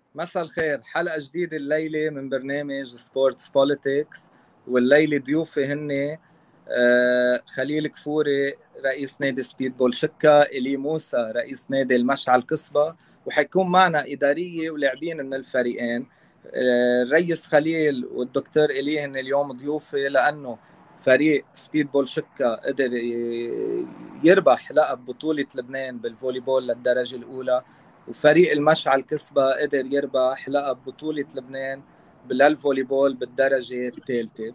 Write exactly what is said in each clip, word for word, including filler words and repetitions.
مساء الخير. حلقة جديدة الليلة من برنامج سبورتس بوليتكس، والليلة ضيوفي هن آه، خليل كفوري رئيس نادي سبيدبول شكا، إلي موسى رئيس نادي المشعل قصبة، وحيكون معنا إدارية ولاعبين من الفريقين. آه، الرئيس خليل والدكتور إلي هن اليوم ضيوفي، لأنه فريق سبيدبول شكا قدر يربح لقب بطولة لبنان بالفوليبول للدرجة الأولى، وفريق المشعل كسبة قدر يربح لقب بطولة لبنان للفوليبول بالدرجة الثالثة.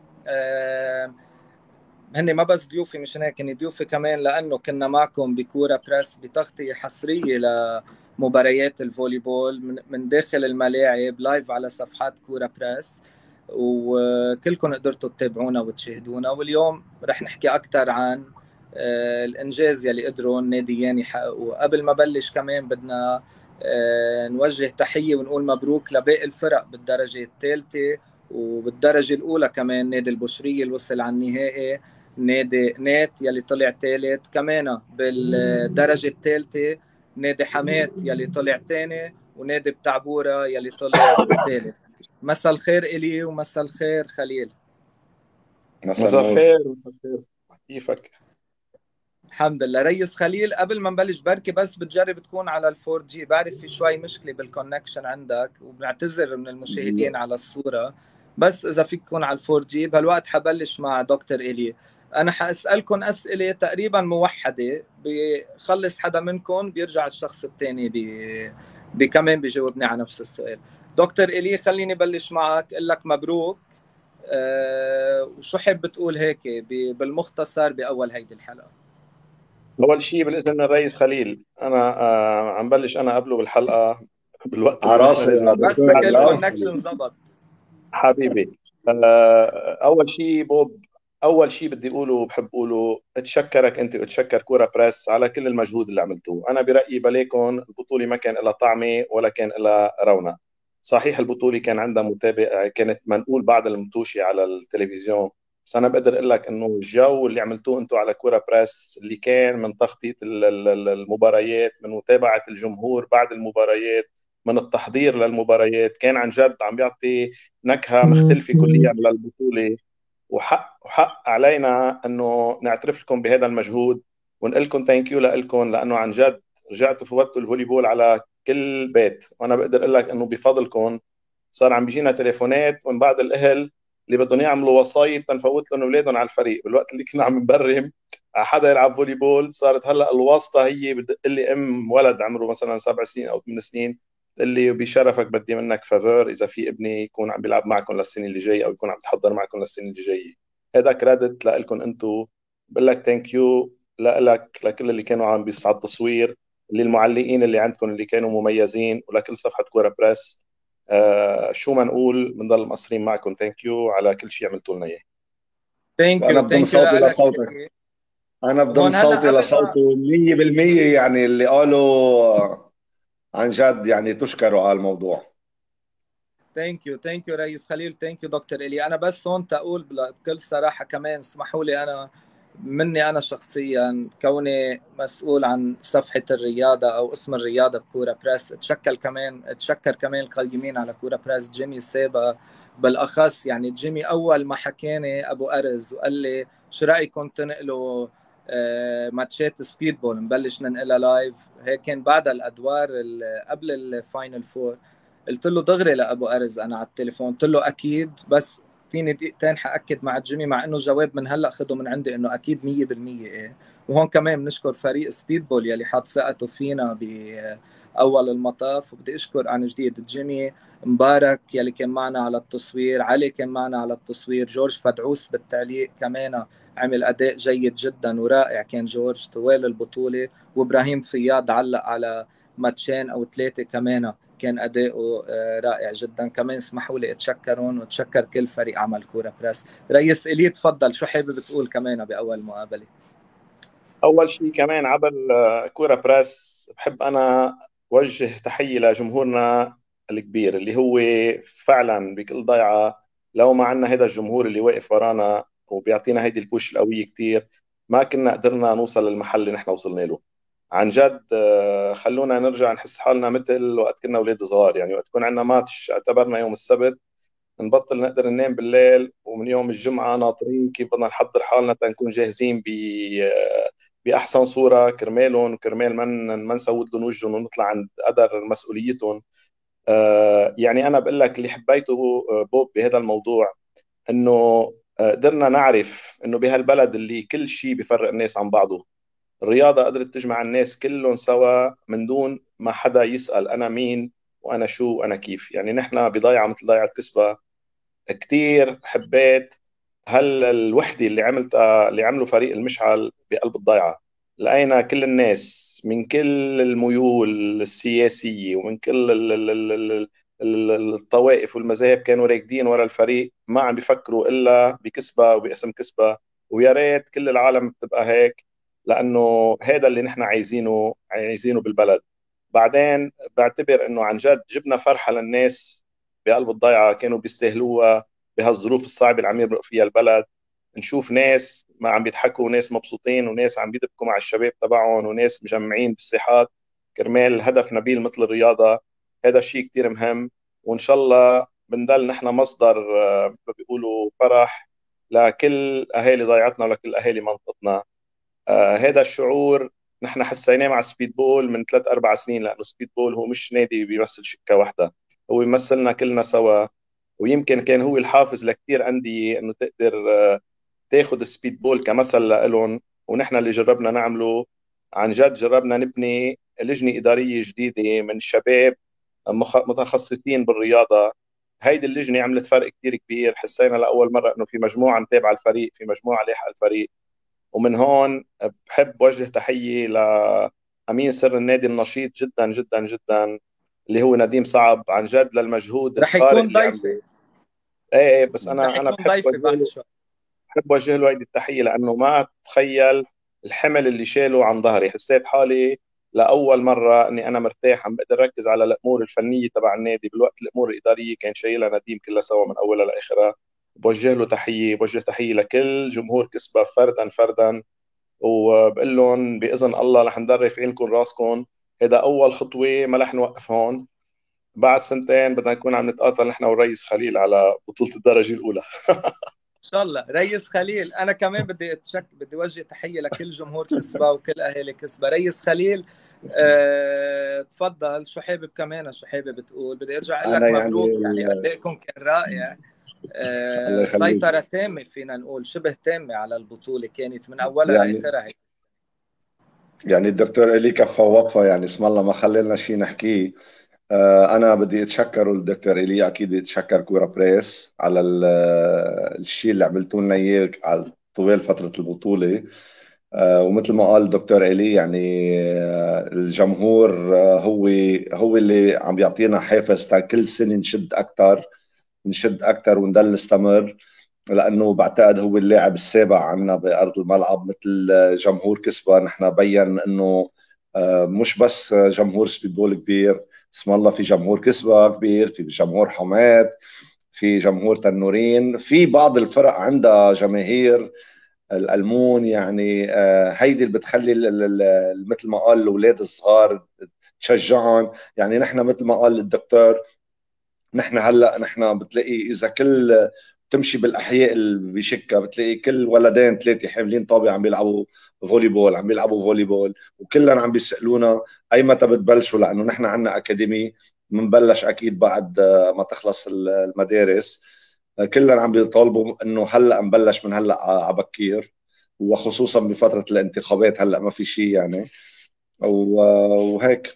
آه، هن ما بس ضيوفي، مش هيك، هن ضيوفي كمان لأنه كنا معكم بكورة بريس بتغطية حصرية لمباريات الفوليبول من داخل الملاعب لايف على صفحات كورة بريس، وكلكم قدرتوا تتابعونا وتشاهدونا. واليوم رح نحكي أكثر عن آه، الإنجاز يلي قدروا الناديين يحققوه. قبل ما بلش كمان بدنا آه، نوجه تحية ونقول مبروك لباقي الفرق بالدرجة الثالثة وبالدرجة الأولى كمان. نادي البشرية اللي وصل على النهائي، نادي نات يلي طلع ثالث كمان بالدرجة الثالثة، نادي حمات يلي طلع ثاني، ونادي بتعبورة يلي طلع ثالث. مساء الخير إلي ومساء الخير خليل. مساء الخير. مساء الخير، كيفك؟ الحمد لله. ريس خليل، قبل ما نبلش بركي بس بتجرب تكون على الفور جي، بعرف في شوي مشكلة بالكونكشن عندك وبنعتذر من المشاهدين على الصورة، بس إذا فيك تكون على الفور جي. بهالوقت حبلش مع دكتور إلي. أنا حأسألكم أسئلة تقريبا موحدة، بخلص حدا منكم بيرجع الشخص الثاني بي... بي كمان بيجاوبني على نفس السؤال. دكتور إلي، خليني بلش معك، أقول لك مبروك. أه... وشو حب تقول هيك بالمختصر بأول هيدي الحلقة؟ أول شيء بالإذن من الرئيس خليل، أنا آه عم بلش أنا قبله بالحلقة بالوقت اللي نحن عراسة لازم يا بس دكتور. لك لا الكونكشن زبط. حبيبي. آه أول شيء بوب، أول شيء بدي أقوله بحب أقوله أتشكرك أنت وأتشكر كورة بريس على كل المجهود اللي عملتوه. أنا برأيي بليكن البطولة ما كان لها طعمة ولا كان لها رونق. صحيح البطولة كان عندها متابع، كانت منقول بعض المنتوشة على التلفزيون، بس انا بقدر اقول لك انه الجو اللي عملتوه انتم على كوره بريس، اللي كان من تخطيط المباريات، من متابعه الجمهور بعد المباريات، من التحضير للمباريات، كان عن جد عم بيعطي نكهه مختلفه كليا للبطوله. وحق وحق علينا انه نعترف لكم بهذا المجهود ونقول لكم ثانك يو لكم، لانه عن جد رجعتوا فوتوا الفوليبول على كل بيت. وانا بقدر اقول لك انه بفضلكم صار عم بيجينا تليفونات من بعض الاهل اللي بدهم يعملوا وسايط تنفوت لهم اولادهم على الفريق. بالوقت اللي كنا عم نبرم على حدا يلعب فولي بول، صارت هلا الواسطه هي بتدق لي ام ولد عمره مثلا سبع سنين او ثمان سنين، تقول لي بشرفك بدي منك فافور اذا في ابني يكون عم بيلعب معكم للسنه اللي جاي او يكون عم يتحضر معكم للسنه اللي جايه. هذا كريدت لكم انتم. بقول لك ثانك يو لك، لكل اللي كانوا عم بيصعد التصوير، اللي المعلقين اللي عندكم اللي كانوا مميزين، ولكل صفحه كوره بريس. آه شو ما نقول بنضل مقصرين معكم. ثانك يو على كل شيء عملتوا لنا اياه. ثانك وانا يو بضم ثانك يو صوتي لك. لصوتك. انا بضم وهون هلا صوتي قبل ما لصوته مية بالمية. يعني اللي قالوا عن جد، يعني تشكروا على الموضوع. ثانك يو ثانك يو ريس خليل، ثانك يو دكتور الي. انا بس هون تقول بكل صراحه كمان، اسمحوا لي انا مني انا شخصيا كوني مسؤول عن صفحه الرياضه او اسم الرياضه بكوره بريس، اتشكر كمان اتشكر كمان القيمين على كوره بريس، جيمي سابا بالاخص. يعني جيمي اول ما حكاني ابو ارز وقال لي شو رايكم تنقلوا آه، ماتشات سبيد بول نبلش ننقلها لايف، هيك كان بعد الادوار قبل الفاينل فور. قلت له دغري لابو ارز انا على التليفون، قلت له اكيد، بس اعطيني دقيقتين حاكد مع جيمي، مع انه جواب من هلا خده من عندي انه اكيد مية بالمية ايه. وهون كمان بنشكر فريق سبيد بول يلي حط ثقته فينا باول المطاف، وبدي اشكر عن جديد جيمي مبارك يلي كان معنا على التصوير، علي كان معنا على التصوير، جورج فدعوس بالتعليق كمان عمل اداء جيد جدا ورائع كان جورج طوال البطوله، وابراهيم فياض علق على ماتشين او ثلاثه كمان كان أداؤه رائع جدا. كمان اسمحوا لي أتشكرهم وأتشكر كل فريق عمل كورة بريس. رئيس إلي تفضل، شو حابب تقول كمان بأول مقابلة؟ اول شيء كمان عبل آه، كوره بريس، بحب انا وجه تحيه لجمهورنا الكبير اللي هو فعلا بكل ضيعه. لو ما عنا هذا الجمهور اللي واقف ورانا وبيعطينا هيدي البوش القويه كتير، ما كنا قدرنا نوصل للمحل اللي نحن وصلنا له. عن جد آه، خلونا نرجع نحس حالنا مثل وقت كنا اولاد صغار. يعني وقت يكون عندنا ماتش اعتبرنا يوم السبت، نبطل نقدر ننام بالليل، ومن يوم الجمعة ناطرين كيف بدنا نحضر حالنا تنكون جاهزين ب بأحسن صورة كرمالهم، وكرمال ما ما نسود لهم وجههم ونطلع عند قدر مسؤوليتهم. آه، يعني أنا بقول لك اللي حبيته آه، بوب بهذا الموضوع، إنه آه، قدرنا نعرف إنه بهالبلد اللي كل شيء بيفرق الناس عن بعضه، الرياضة قدرت تجمع الناس كلهم سوا من دون ما حدا يسأل أنا مين وأنا شو وأنا كيف. يعني نحن بضيعة مثل ضيعة كسبة كتير حبيت هل الوحدة اللي عملتها، اللي عملوا فريق المشعل بقلب الضيعة. لقينا كل الناس من كل الميول السياسية ومن كل ال- ال- ال- ال- ال- الطوائف والمذاهب كانوا راكدين ورا الفريق، ما عم بيفكروا إلا بكسبة وباسم كسبة. ويا ريت كل العالم تبقى هيك، لأنه هذا اللي نحن عايزينه عايزينه بالبلد. بعدين بعتبر إنه عن جد جبنا فرحة للناس بقلب الضيعة كانوا بيستاهلوها بهالظروف الصعبة اللي عم يمرق فيها البلد. نشوف ناس ما عم بيضحكوا وناس مبسوطين وناس عم بيدبكوا مع الشباب تبعهم وناس مجمعين بالساحات كرمال هدف نبيل مثل الرياضة. هذا شيء كتير مهم، وإن شاء الله بنضل نحن مصدر آه، مثل ما بيقولوا فرح لكل أهالي ضيعتنا ولكل أهالي منطقتنا. آه هذا الشعور نحن حسيناه مع سبيد بول من ثلاث أربع سنين، لأنه سبيد بول هو مش نادي بيمثل شركة واحدة، هو يمثلنا كلنا سوا. ويمكن كان هو الحافز لكثير أندية إنه تقدر آه، تاخذ سبيد بول كمثل لإلهم. ونحن اللي جربنا نعمله عن جد، جربنا نبني لجنة إدارية جديدة من شباب مخ- متخصصين بالرياضة. هيدي اللجنة عملت فرق كتير كبير، حسينا لأول مرة إنه في مجموعة متابعة الفريق، في مجموعة لاحقة الفريق. ومن هون بحب وجه تحية لأمين سر النادي النشيط جدا جدا جدا اللي هو نديم صعب، عن جد للمجهود رح الخارق يكون اللي عمله. ضيفي، ايه ايه بس رح انا انا يكون بحب ضيفي وجه بعد له، شوي. بحب وجه له هيدي التحية، لأنه ما تخيل الحمل اللي شاله عن ظهري. حسيت حالي لأول مرة إني أنا مرتاح عم بقدر أركز على الأمور الفنية تبع النادي، بالوقت الأمور الإدارية كان شايلها نديم كلها سوا من أولها لآخرها. بوجه له تحية، بوجه تحية لكل جمهور كسبة فردا فردا، وبقول لهم باذن الله رح نضل في عينكم راسكم. هذا اول خطوه، ما رح نوقف هون. بعد سنتين بدنا نكون عم نتقاتل نحن والرئيس خليل على بطوله الدرجه الاولى. ان شاء الله ريس خليل. انا كمان بدي اتشك بدي اوجه تحيه لكل جمهور كسبه وكل اهالي كسبه. ريس خليل، أه... تفضل، شو حابب كمان، شو حابب تقول؟ بدي ارجع اقول انا لك يعني مبروك، يعني ال- ادائكم كان رائع. الله أه... يخليك. سيطره تامه، فينا نقول شبه تامه على البطوله، كانت من اولها يعني لاخرها. يعني الدكتور إلي كفى ووفى، يعني اسم الله ما خلينا شيء نحكيه. آه، أنا بدي أتشكر الدكتور إيلي، أكيد أتشكر كورة بريس على ال- الشيء اللي عملتوا لنا إياه على طوال فترة البطولة. آه، ومثل ما قال الدكتور إيلي، يعني آه، الجمهور آه، هو هو اللي عم بيعطينا حافز تا كل سنة نشد أكثر، نشد أكثر ونضل نستمر. لأنه بعتقد هو اللاعب السابع عنا بأرض الملعب مثل جمهور كسبة. نحن بين أنه آه، مش بس جمهور سبيدبول كبير، اسم الله في جمهور كسبة كبير، في جمهور حماة، في جمهور تنورين، في بعض الفرق عندها جماهير الألمون. يعني آه، هيدي اللي بتخلي ال- ال- ال- مثل ما قال الأولاد الصغار تشجعهم. يعني نحن مثل ما قال الدكتور، نحن هلا نحن بتلاقي اذا كل تمشي بالاحياء اللي بشكا بتلاقي كل ولدين ثلاثه حاملين طابه عم بيلعبوا فولي بول، عم بيلعبوا فولي بول، وكلنا عم بيسالونا اي متى بتبلشوا، لانه نحن عندنا اكاديمي بنبلش اكيد بعد آه، ما تخلص المدارس. آه، كلنا عم بيطالبوا انه هلا نبلش من هلا على بكير، وخصوصا بفتره الانتخابات هلا ما في شيء يعني. و- وهيك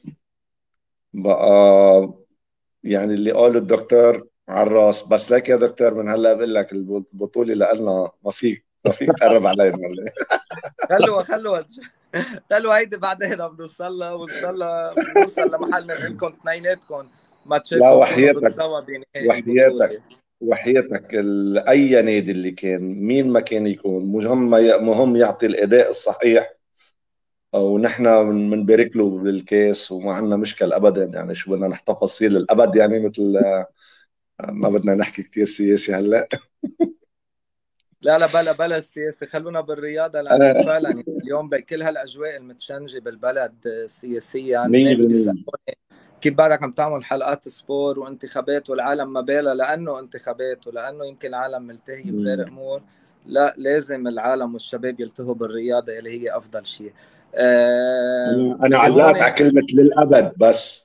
بقى، يعني اللي قاله الدكتور على الراس. بس لك يا دكتور، من هلا بقول لك البطوله لنا ما فيك ما فيك تقرب علينا ولا إيه؟ خلوا خلوا خلوا هيدي بعدين بنوصل لها، وان شاء الله بنوصل لمحل ننقل لكم اثنيناتكم لا ماتشاتكم تكونوا وحياتك، بتساوى بنهائي وحياتك، البطوله. وحياتك ال- اي نادي اللي كان مين ما كان يكون مهم، مهم يعطي الاداء الصحيح. ونحن بنبارك له بالكاس وما عندنا مشكل ابدا. يعني شو بدنا نحتفظ تفاصيل الابد، يعني مثل ما بدنا نحكي كتير سياسي هلا. لا لا بلا بلا السياسة، خلونا بالرياضة، لأنه أنا فعلا يعني اليوم بكل هالأجواء المتشنجة بالبلد سياسيا الناس مية بالمية. بيسألوني كيف بعدك عم تعمل حلقات سبور وانتخابات والعالم ما بالها، لأنه انتخابات ولأنه يمكن العالم ملتهي بغير أمور. لا، لازم العالم والشباب يلتهوا بالرياضة اللي هي أفضل شيء. أه أنا أنا بدي هون علقت على كلمة للأبد بس.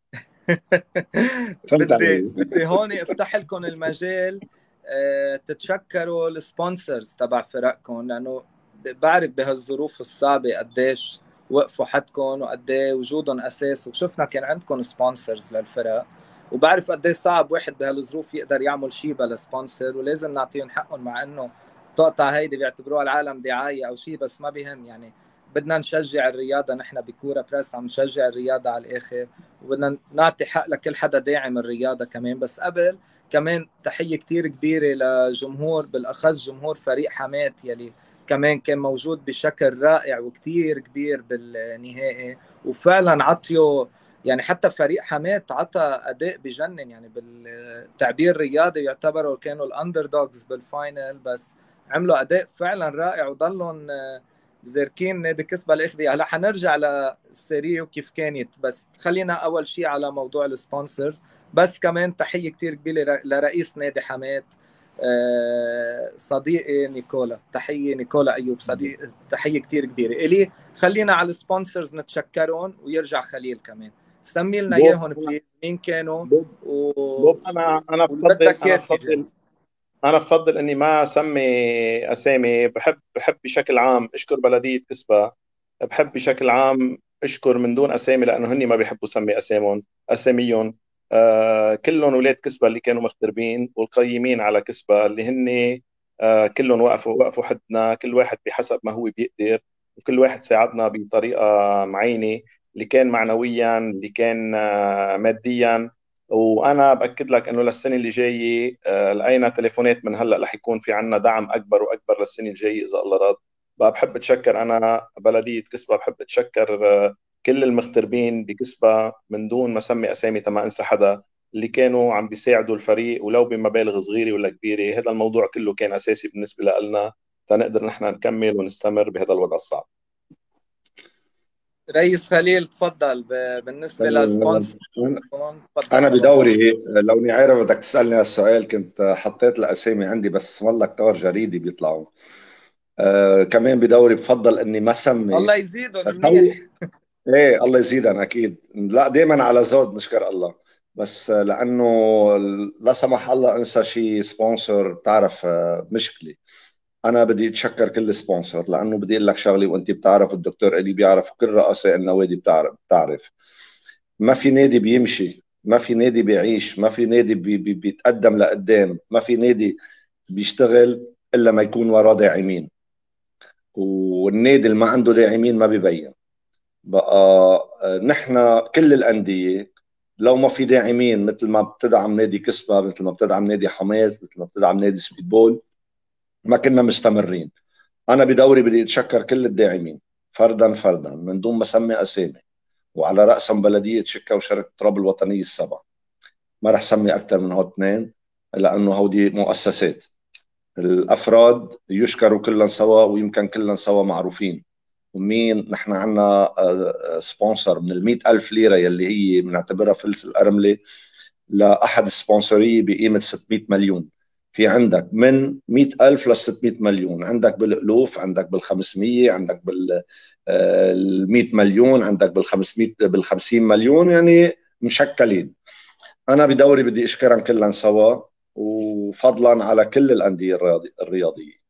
فهمت بدي علي؟ بدي هون افتح لكم المجال، آه، تتشكروا السبونسرز تبع فرقكم، لانه بعرف بهالظروف الصعبه قديش وقفوا حدكم وقديه وجودهم اساس، وشفنا كان عندكم سبونسرز للفرق، وبعرف قديه صعب واحد بهالظروف يقدر يعمل شيء بلا سبونسر، ولازم نعطيهم حقهم، مع انه تقطع هيدي بيعتبروها العالم دعايه او شيء، بس ما بيهم يعني. بدنا نشجع الرياضه، نحن بكوره بريس عم نشجع الرياضه على الاخر، وبدنا نعطي حق لكل حدا داعم الرياضه كمان. بس قبل كمان تحيه كتير كبيره لجمهور، بالاخص جمهور فريق حماة يلي كمان كان موجود بشكل رائع وكتير كبير بالنهائي، وفعلا عطيوا يعني، حتى فريق حماة عطى اداء بجنن يعني، بالتعبير الرياضي يعتبروا كانوا الاندر دوجز بالفاينل، بس عملوا اداء فعلا رائع وضلهم زاركين نادي كسبة الاخذي. هلا حنرجع للسيريو كيف كانت، بس خلينا اول شيء على موضوع السبونسرز. بس كمان تحيه كتير كبيره لرئيس نادي حماة، صديقي نيكولا، تحيه نيكولا ايوب صديق، تحيه كتير كبيره الي. خلينا على السبونسرز نتشكرهم، ويرجع خليل كمان. سمي لنا بوب اياهم انا بليز، مين كانوا بوب و... بوب انا انا واللي بفضل بدك انا اياه اتجاه. بفضل انا بفضل اني ما اسمي اسامي. بحب بحب بشكل عام اشكر بلديه كسبة. بحب بشكل عام اشكر من دون اسامي، لانه هني ما بيحبوا سمي اسامهم اساميهم. آه كلهم اولاد كسبة اللي كانوا مغتربين والقيمين على كسبة، اللي هن آه كلهم وقفوا وقفوا حدنا، كل واحد بحسب ما هو بيقدر، وكل واحد ساعدنا بطريقه معينه، اللي كان معنويا، اللي كان آه ماديا. وانا باكد لك انه للسنه اللي جايه آه، لقينا تليفونات من هلا رح يكون في عنا دعم اكبر واكبر للسنه الجايه اذا الله راد. بقى بحب اتشكر انا بلديه كسبة، بحب اتشكر آه، كل المغتربين بكسبة من دون ما اسمي اسامي تما انسى حدا، اللي كانوا عم بيساعدوا الفريق ولو بمبالغ صغيره ولا كبيره. هذا الموضوع كله كان اساسي بالنسبه لنا تنقدر نحن نكمل ونستمر بهذا الوضع الصعب. رئيس خليل تفضل، بالنسبه لسبونسر أنا تفضل هون. بدوري لو إني عارف بدك تسألني هالسؤال، كنت حطيت الأسامي عندي بس والله كتار جريدي بيطلعوا. آه كمان بدوري بفضل إني ما سمي. الله يزيدهم هو منيح. إيه الله يزيدنا أكيد، لا دائما على زود نشكر الله. بس آه، لأنه لا سمح الله أنسى شيء سبونسر بتعرف آه، مشكلة. أنا بدي أتشكر كل سبونسر، لأنه بدي أقول لك شغلي وأنت بتعرف الدكتور إلي بيعرف وكل رؤساء النوادي بتعرف بتعرف ما في نادي بيمشي، ما في نادي بيعيش، ما في نادي بي بي بيتقدم لقدام، ما في نادي بيشتغل إلا ما يكون وراه داعمين. والنادي اللي ما عنده داعمين ما بيبين. بقى آه، نحن كل الأندية لو ما في داعمين، مثل ما بتدعم نادي كسبة، مثل ما بتدعم نادي حماة، مثل ما بتدعم نادي سبيدبول، ما كنا مستمرين. أنا بدوري بدي أتشكر كل الداعمين فردا فردا من دون ما أسمي أسامي، وعلى رأسهم بلدية شكا وشركة تراب الوطنية السبع. ما رح سمي أكثر من هو اثنين، لأنه هودي مؤسسات. الأفراد يشكروا كلهم سوا، ويمكن كلهم سوا معروفين. ومين نحن عنا سبونسر من المئة ألف ليرة يلي هي بنعتبرها فلس الأرملة لأحد السبونسورية بقيمة ستمئة مليون. في عندك من مئة ألف ل ستمئة مليون، عندك بالألوف، عندك بال خمسمئة، عندك بال مئة مليون، عندك بال خمسمئة بال خمسين مليون، يعني مشكلين. أنا بدوري بدي أشكرهم كلهم سوا، وفضلا على كل الأندية الرياضية.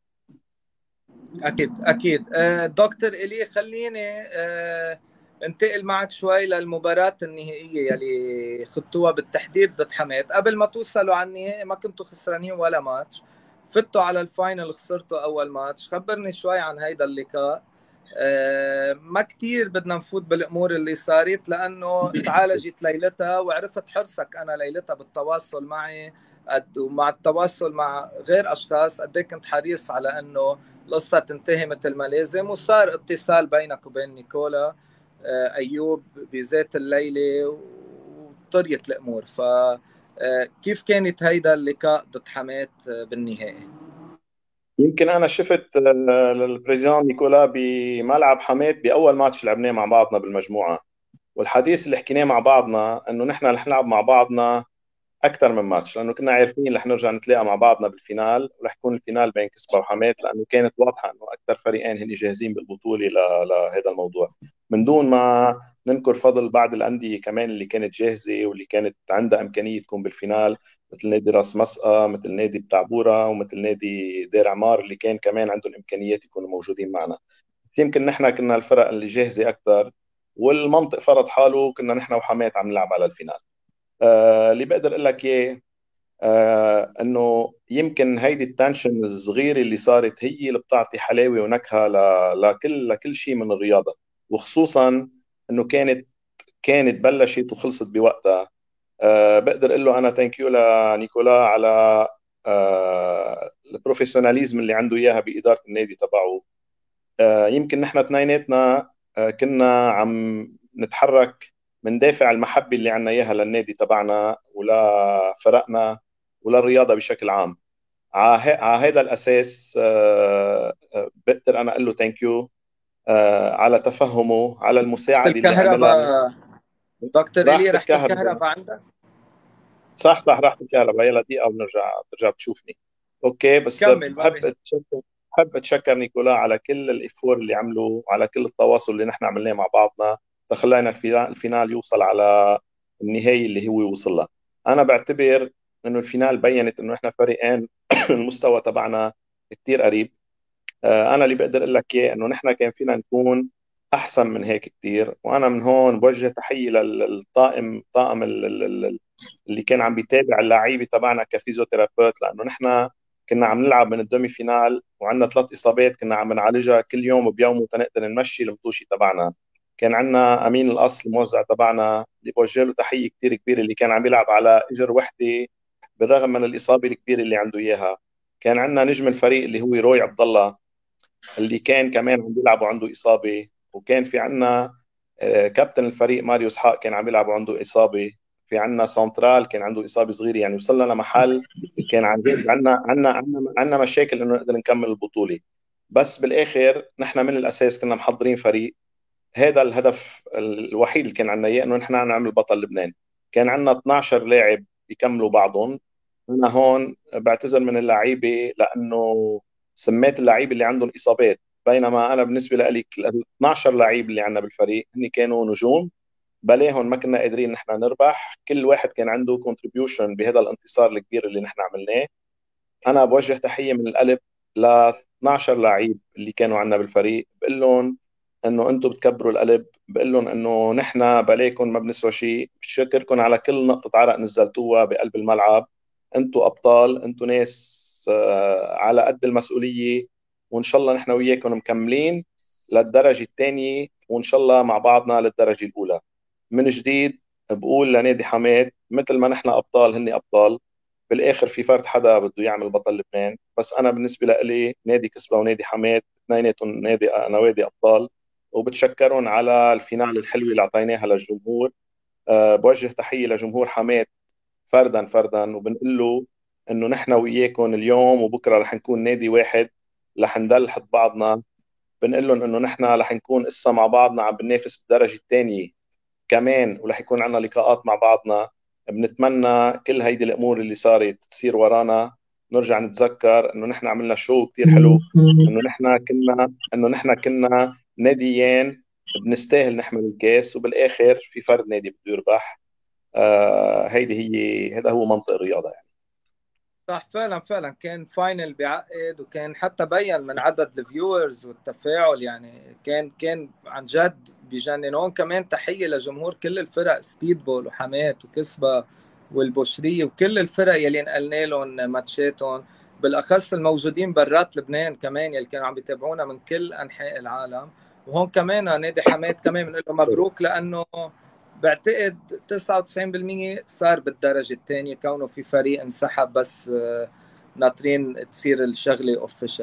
اكيد اكيد. آه، دكتور الي، خليني آه، انتقل معك شوي للمباراة النهائية يلي خدتوها بالتحديد ضد حماة. قبل ما توصلوا على النهائي ما كنتوا خسرانين ولا ماتش، فتوا على الفاينل خسرتوا اول ماتش. خبرني شوي عن هيدا اللقاء. آه، ما كتير بدنا نفوت بالامور اللي صارت، لانه تعالجت ليلتها، وعرفت حرصك انا ليلتها بالتواصل معي قد ومع التواصل مع غير اشخاص، قد كنت حريص على انه القصه تنتهي مثل ما لازم. وصار اتصال بينك وبين نيكولا آه، ايوب بذات الليله وطريت الامور. ف كيف كانت هيدا اللقاء ضد حماة بالنهائي؟ يمكن انا شفت البريزيدان نيكولا بملعب حماة باول ماتش لعبناه مع بعضنا بالمجموعه، والحديث اللي حكيناه مع بعضنا انه نحن رح نلعب مع بعضنا اكثر من ماتش، لانه كنا عارفين رح نرجع نتلاقى مع بعضنا بالفينال، ورح يكون الفينال بين كسبة وحماة، لانه كانت واضحه انه اكثر فريقين هن جاهزين بالبطوله لهذا الموضوع، من دون ما ننكر فضل بعض الانديه كمان اللي كانت جاهزه واللي كانت عندها امكانيه تكون بالفينال، مثل نادي راس مسقا، مثل نادي بتعبوره، ومثل نادي دير عمار اللي كان كمان عندهم امكانيات يكونوا موجودين معنا. يمكن نحن كنا الفرق اللي جاهزه اكثر، والمنطق فرض حاله، كنا نحن وحماة عم نلعب على الفينال. آه اللي بقدر اقول لك اياه آه انه يمكن هيدي التنشن الصغيره اللي صارت هي اللي بتعطي حلاوه ونكهه ل- لكل لكل شيء من الرياضه، وخصوصا انه كانت كانت بلشت وخلصت بوقتها. آه بقدر اقول له انا ثانك يو لنيكولا على آه البروفيشناليزم اللي عنده اياها باداره النادي تبعه. آه يمكن نحن اثنيناتنا آه كنا عم نتحرك من دافع المحبه اللي عنا اياها للنادي تبعنا ولفرقنا وللرياضه بشكل عام. على هذا الاساس آه، آه، بقدر انا اقول له ثانك يو على تفهمه، على رحت المساعده اللي عملها. الكهرباء دكتور إيلي، راحت رحت الكهرباء. الكهرباء عندك؟ صح صح، راحت الكهرباء. يلا دقيقه ونرجع ترجع بتشوفني. اوكي، بس كمل ما بحب بين. اتشكر بحب اتشكر نيكولا على كل الافور اللي عمله، وعلى كل التواصل اللي نحن عملناه مع بعضنا، تخلينا الفينال الفينال يوصل على النهايه اللي هو وصل لها. انا بعتبر انه الفينال بينت انه احنا فريقين المستوى تبعنا كثير قريب. آه، انا اللي بقدر اقول لك اياه انه نحن كان فينا نكون احسن من هيك كثير، وانا من هون بوجه تحيه للطاقم طاقم ال- ال- ال- اللي كان عم بيتابع اللعيبه تبعنا كفيزيوثيرابيوت، لانه نحن كنا عم نلعب من الدومي فينال وعندنا ثلاث اصابات كنا عم نعالجها كل يوم بيوم تنقدر نمشي المطوشي تبعنا. كان عندنا امين الاصل الموزع تبعنا اللي بوجه له تحيه كثير كبيره، اللي كان عم يلعب على اجر وحده بالرغم من الاصابه الكبيره اللي عنده اياها. كان عندنا نجم الفريق اللي هو روي عبد الله، اللي كان كمان عم بيلعب وعنده إصابة. وكان في عنا آه، كابتن الفريق ماريو اسحاق كان عم بيلعب وعنده إصابة. في عنا سانترال كان عنده إصابة صغيرة، يعني وصلنا لمحل كان عن جد عنا عنا عنا عنا مشاكل إنه نقدر نكمل البطولة. بس بالآخر نحن من الأساس كنا محضرين فريق. هذا الهدف الوحيد اللي كان عنا إياه، إنه نحن نعمل بطل لبنان. كان عنا اثناشر لاعب بيكملوا بعضهم. أنا هون بعتذر من اللعيبة لأنه سميت اللعيبة اللي عندهم إصابات، بينما أنا بالنسبة لي ال اثناشر لعيب اللي عندنا بالفريق هن كانوا نجوم. بلاهم ما كنا قادرين نحن نربح، كل واحد كان عنده كونتريبيوشن بهذا الانتصار الكبير اللي نحن عملناه. أنا بوجه تحية من القلب ل اثناشر لعيب اللي كانوا عندنا بالفريق، بقول لهم انه انتم بتكبروا القلب، بقول لهم انه نحن بلاكم ما بنسوى شيء، بشكركم على كل نقطة عرق نزلتوها بقلب الملعب. انتم ابطال، انتم ناس آه، على قد المسؤولية، وان شاء الله نحن وياكم مكملين للدرجة الثانية، وان شاء الله مع بعضنا للدرجة الاولى. من جديد بقول لنادي حماة، مثل ما نحن ابطال هن ابطال، بالاخر في فرد حدا بده يعمل بطل لبنان. بس انا بالنسبه لي نادي كسبه ونادي حماة اثنيناتهم نادي نوادي ابطال، وبتشكرهم على الفينال الحلوه اللي اعطيناها للجمهور. أه بوجه تحيه لجمهور حماة فردا فردا، وبنقول له انه نحن وياكم اليوم وبكره رح نكون نادي واحد، رح نضل حد بعضنا. بنقول لهم انه نحن رح نكون قصه مع بعضنا عم بننافس بالدرجه الثانيه كمان، ورح يكون عندنا لقاءات مع بعضنا. بنتمنى كل هيدي الامور اللي صارت تصير ورانا، نرجع نتذكر انه نحن عملنا شو كتير حلو، انه نحن كنا انه نحن كنا ناديين بنستاهل نحمل الكاس، وبالاخر في فرد نادي بده يربح. آه هيدي هي هذا هو منطق الرياضه يعني. صح، فعلا فعلا كان فاينل بيعقد، وكان حتى بين من عدد الفيورز والتفاعل، يعني كان كان عن جد بجنن. هون كمان تحية لجمهور كل الفرق، سبيد بول وحماة وكسبة والبشرية وكل الفرق يلي نقلنا لهم ماتشاتهم، بالاخص الموجودين برات لبنان كمان يلي كانوا عم بيتابعونا من كل انحاء العالم. وهون كمان نادي حماة كمان بنقول له مبروك، لانه بعتقد تسعة وتسعين بالمية صار بالدرجة الثانية، كونه في فريق انسحب، بس ناطرين تصير الشغلة اوفيشال.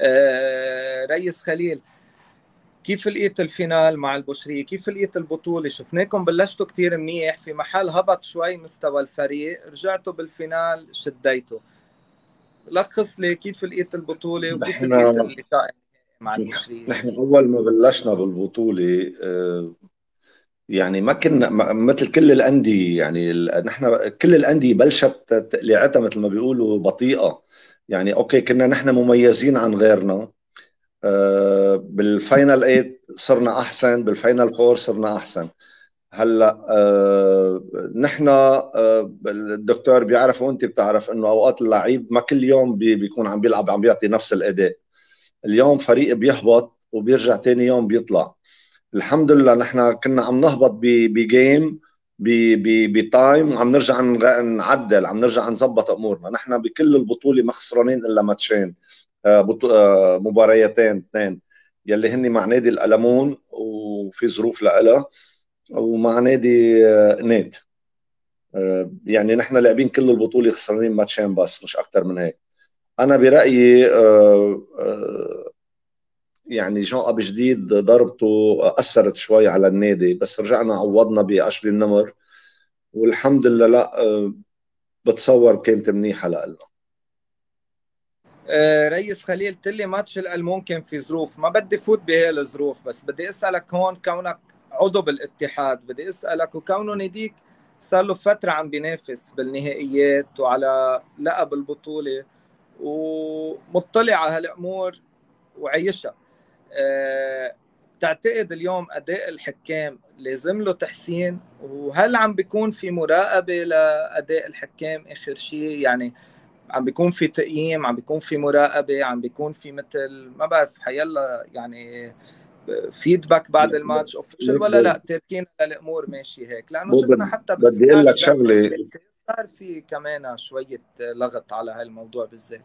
ريس خليل، كيف لقيت الفينال مع البشرية؟ كيف لقيت البطولة؟ شفناكم بلشتوا كتير منيح، في محل هبط شوي مستوى الفريق، رجعتوا بالفينال شديتوا. لخص لي كيف لقيت البطولة وكيف نحن لقيت اللقاء مع المشريين. نحن أول ما بلشنا بالبطولة آه، يعني ما كنا ما- مثل كل الأندية، يعني ال- نحن كل الأندية بلشت تقليعتها مثل ما بيقولوا بطيئة. يعني أوكي كنا نحن مميزين عن غيرنا. آه، بالفاينل ثمانية صرنا أحسن، بالفاينل أربعة صرنا أحسن. هلا آه نحن آه الدكتور بيعرف وانت بتعرف انه اوقات اللعيب ما كل يوم بي بيكون عم بيلعب عم بيعطي نفس الاداء. اليوم فريق بيهبط وبيرجع تاني يوم بيطلع. الحمد لله نحن كنا عم نهبط ب- بجيم ب- ب- بتايم، وعم نرجع نغ- نعدل، عم نرجع نظبط امورنا. نحن بكل البطوله ما خسرانين الا ماتشين، آه، بطو- آه، مباريتين اثنين، يلي هن مع نادي الألمون وفي ظروف لها، ومع نادي آه، نيت. آه، يعني نحن لاعبين كل البطوله خسرانين ماتشين بس، مش اكثر من هيك. انا برايي آه، آه، يعني جون اب جديد ضربته اثرت شوي على النادي، بس رجعنا عوضنا باشلي النمر، والحمد لله. لا آه، بتصور كانت منيحه لنا. آه، ريس خليل، قلت لي ماتش الألمون كان في ظروف، ما بدي فوت بهي الظروف، بس بدي اسالك هون كونك عضو بالاتحاد، بدي اسالك وكونه ناديك صار له فتره عم بينافس بالنهائيات وعلى لقب البطوله ومطلع على هالامور وعيشها. أه تعتقد اليوم اداء الحكام لازم له تحسين؟ وهل عم بيكون في مراقبه لاداء الحكام اخر شيء؟ يعني عم بيكون في تقييم، عم بيكون في مراقبه، عم بيكون في مثل ما بعرف حيلا يعني فيدباك بعد الماتش اوفيشال، ليك ولا بوب لا تركين الامور ماشي هيك؟ لانه بوب شفنا حتى بدي اقول بالفينال لك الذهبي شغله. صار في كمان شويه لغط على هالموضوع بالذات.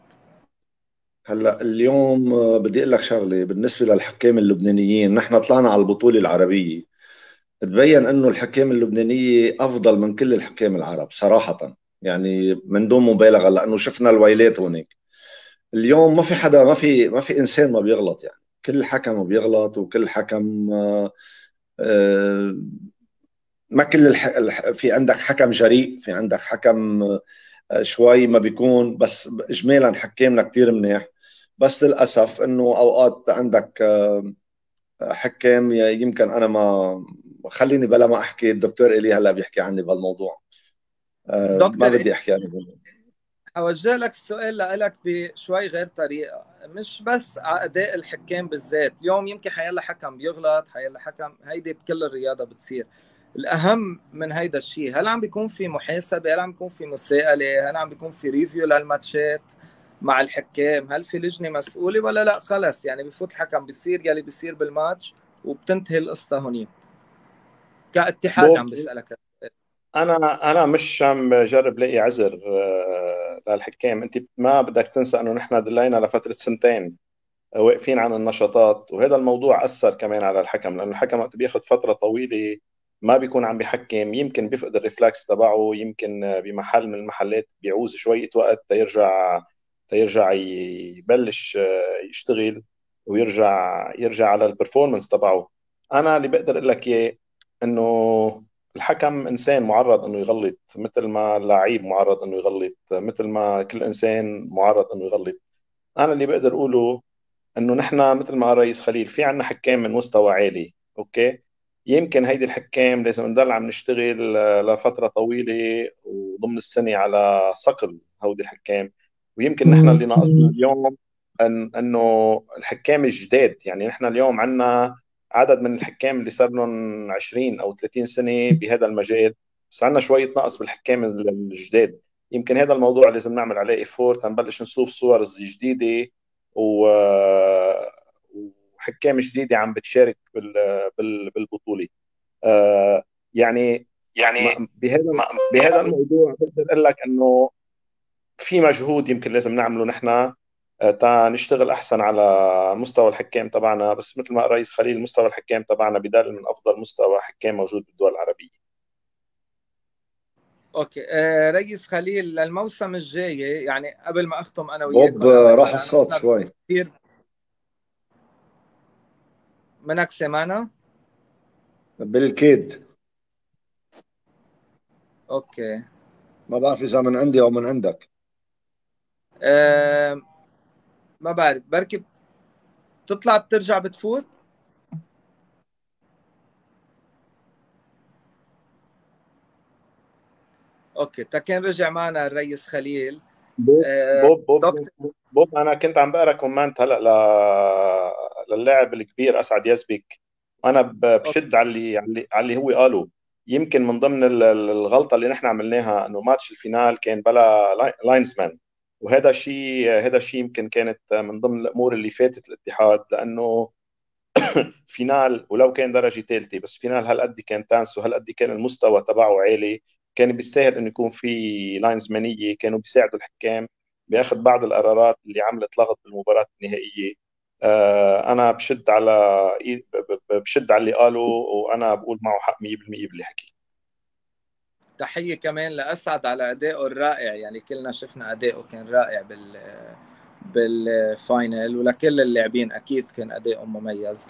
هلا اليوم آه، بدي اقول لك شغله بالنسبه للحكام اللبنانيين. نحن طلعنا على البطوله العربيه، تبين انه الحكام اللبنانيه افضل من كل الحكام العرب صراحه، يعني من دون مبالغه، لانه شفنا الويلات هناك. اليوم ما في حدا، ما في ما في انسان ما بيغلط. يعني كل حكم بيغلط، وكل حكم آه، آه، ما كل الح... الح- في عندك حكم جريء، في عندك حكم آه، شوي ما بيكون، بس اجمالا حكامنا كتير منيح. بس للاسف انه اوقات عندك آه، حكام يمكن انا ما خليني بلا ما احكي. الدكتور الي هلا بيحكي عني بهالموضوع، آه، ما دكتور، بدي احكي عنه. اوجه لك السؤال لك بشوي غير طريقه، مش بس على اداء الحكام بالذات. اليوم يمكن حيلا حكم بيغلط، حيلا حكم، هيدي بكل الرياضه بتصير. الاهم من هيدا الشيء، هل عم بيكون في محاسبه؟ هل عم بيكون في مساءله؟ هل عم بيكون في ريفيو للماتشات مع الحكام؟ هل في لجنه مسؤوله ولا لا خلص يعني بفوت الحكم بيصير يلي بيصير بالماتش وبتنتهي القصه هنيك؟ كاتحاد بوب، عم بسالك. انا انا مش عم بجرب لاقي عذر آه، للحكام. انت ما بدك تنسى انه نحن دلينا لفتره سنتين واقفين عن النشاطات، وهذا الموضوع اثر كمان على الحكم، لانه الحكم وقت بياخذ فتره طويله ما بيكون عم بيحكم، يمكن بيفقد الريفلكس تبعه، يمكن بمحل من المحلات بيعوز شويه وقت تيرجع تيرجع يبلش آه، يشتغل ويرجع يرجع على البرفورمانس تبعه. انا اللي بقدر اقول لك اياه انه الحكم انسان معرض انه يغلط، مثل ما اللاعب معرض انه يغلط، مثل ما كل انسان معرض انه يغلط. انا اللي بقدر اقوله انه نحن مثل ما قال رئيس خليل، في عنا حكام من مستوى عالي، اوكي. يمكن هيدي الحكام لازم نضل عم نشتغل آه، لفترة طويلة وضمن السنة على صقل هودي الحكام. ويمكن نحن اللي ناقصنا اليوم أن انه الحكام الجداد. يعني نحن اليوم عنا عدد من الحكام اللي صار لهم عشرين او ثلاثين سنة بهذا المجال، بس عنا شوية نقص بالحكام الجداد. يمكن هذا الموضوع لازم نعمل عليه ايفورت، نبلش نشوف صور جديدة و... وحكام جديده عم بتشارك بال... بال... بالبطوله. آه يعني يعني ما- بهذا ما بهذا الموضوع بقدر اقول لك انه في مجهود يمكن لازم نعمله نحن آه، تا نشتغل احسن على مستوى الحكام تبعنا. بس مثل ما قال رئيس خليل، مستوى الحكام تبعنا بدل من افضل مستوى حكام موجود بالدول العربيه. اوكي. آه ريس خليل، للموسم الجاي، يعني قبل ما اختم انا بوب وياكم آه، لهلا، راح لانه الصوت احنا شوي. كثير منك سمعنا. بالكيد. اوكي. ما بعرف اذا من عندي او من عندك. أه ما بعرف، بركي بتطلع بترجع بتفوت. اوكي، تا كان رجع معنا الريس خليل. بوب أه بوب بوب, دكتور بوب انا كنت عم بقرا كومنت هلا ل... للاعب الكبير اسعد يزبك. انا ب- بشد على اللي على اللي على اللي هو قاله. يمكن من ضمن ال- ال- الغلطه اللي نحن عملناها انه ماتش الفينال كان بلا لاي- لاينزمان. وهذا الشيء هذا الشيء يمكن كانت من ضمن الامور اللي فاتت الاتحاد، لانه فينال ولو كان درجه ثالثه، بس فينال هالقد كان تانس وهالقد كان المستوى تبعه عالي، كان بيستاهل انه يكون في لاينزمانيه كانوا بيساعدوا الحكام باخذ بعض القرارات اللي عملت لغط بالمباراه النهائيه. آه انا بشد على بشد على اللي قاله، وانا بقول معه حق مية بالمية باللي حكي. تحية كمان لأسعد على أدائه الرائع، يعني كلنا شفنا أدائه كان رائع بال بالفاينل، ولكل اللاعبين أكيد كان أدائهم مميز.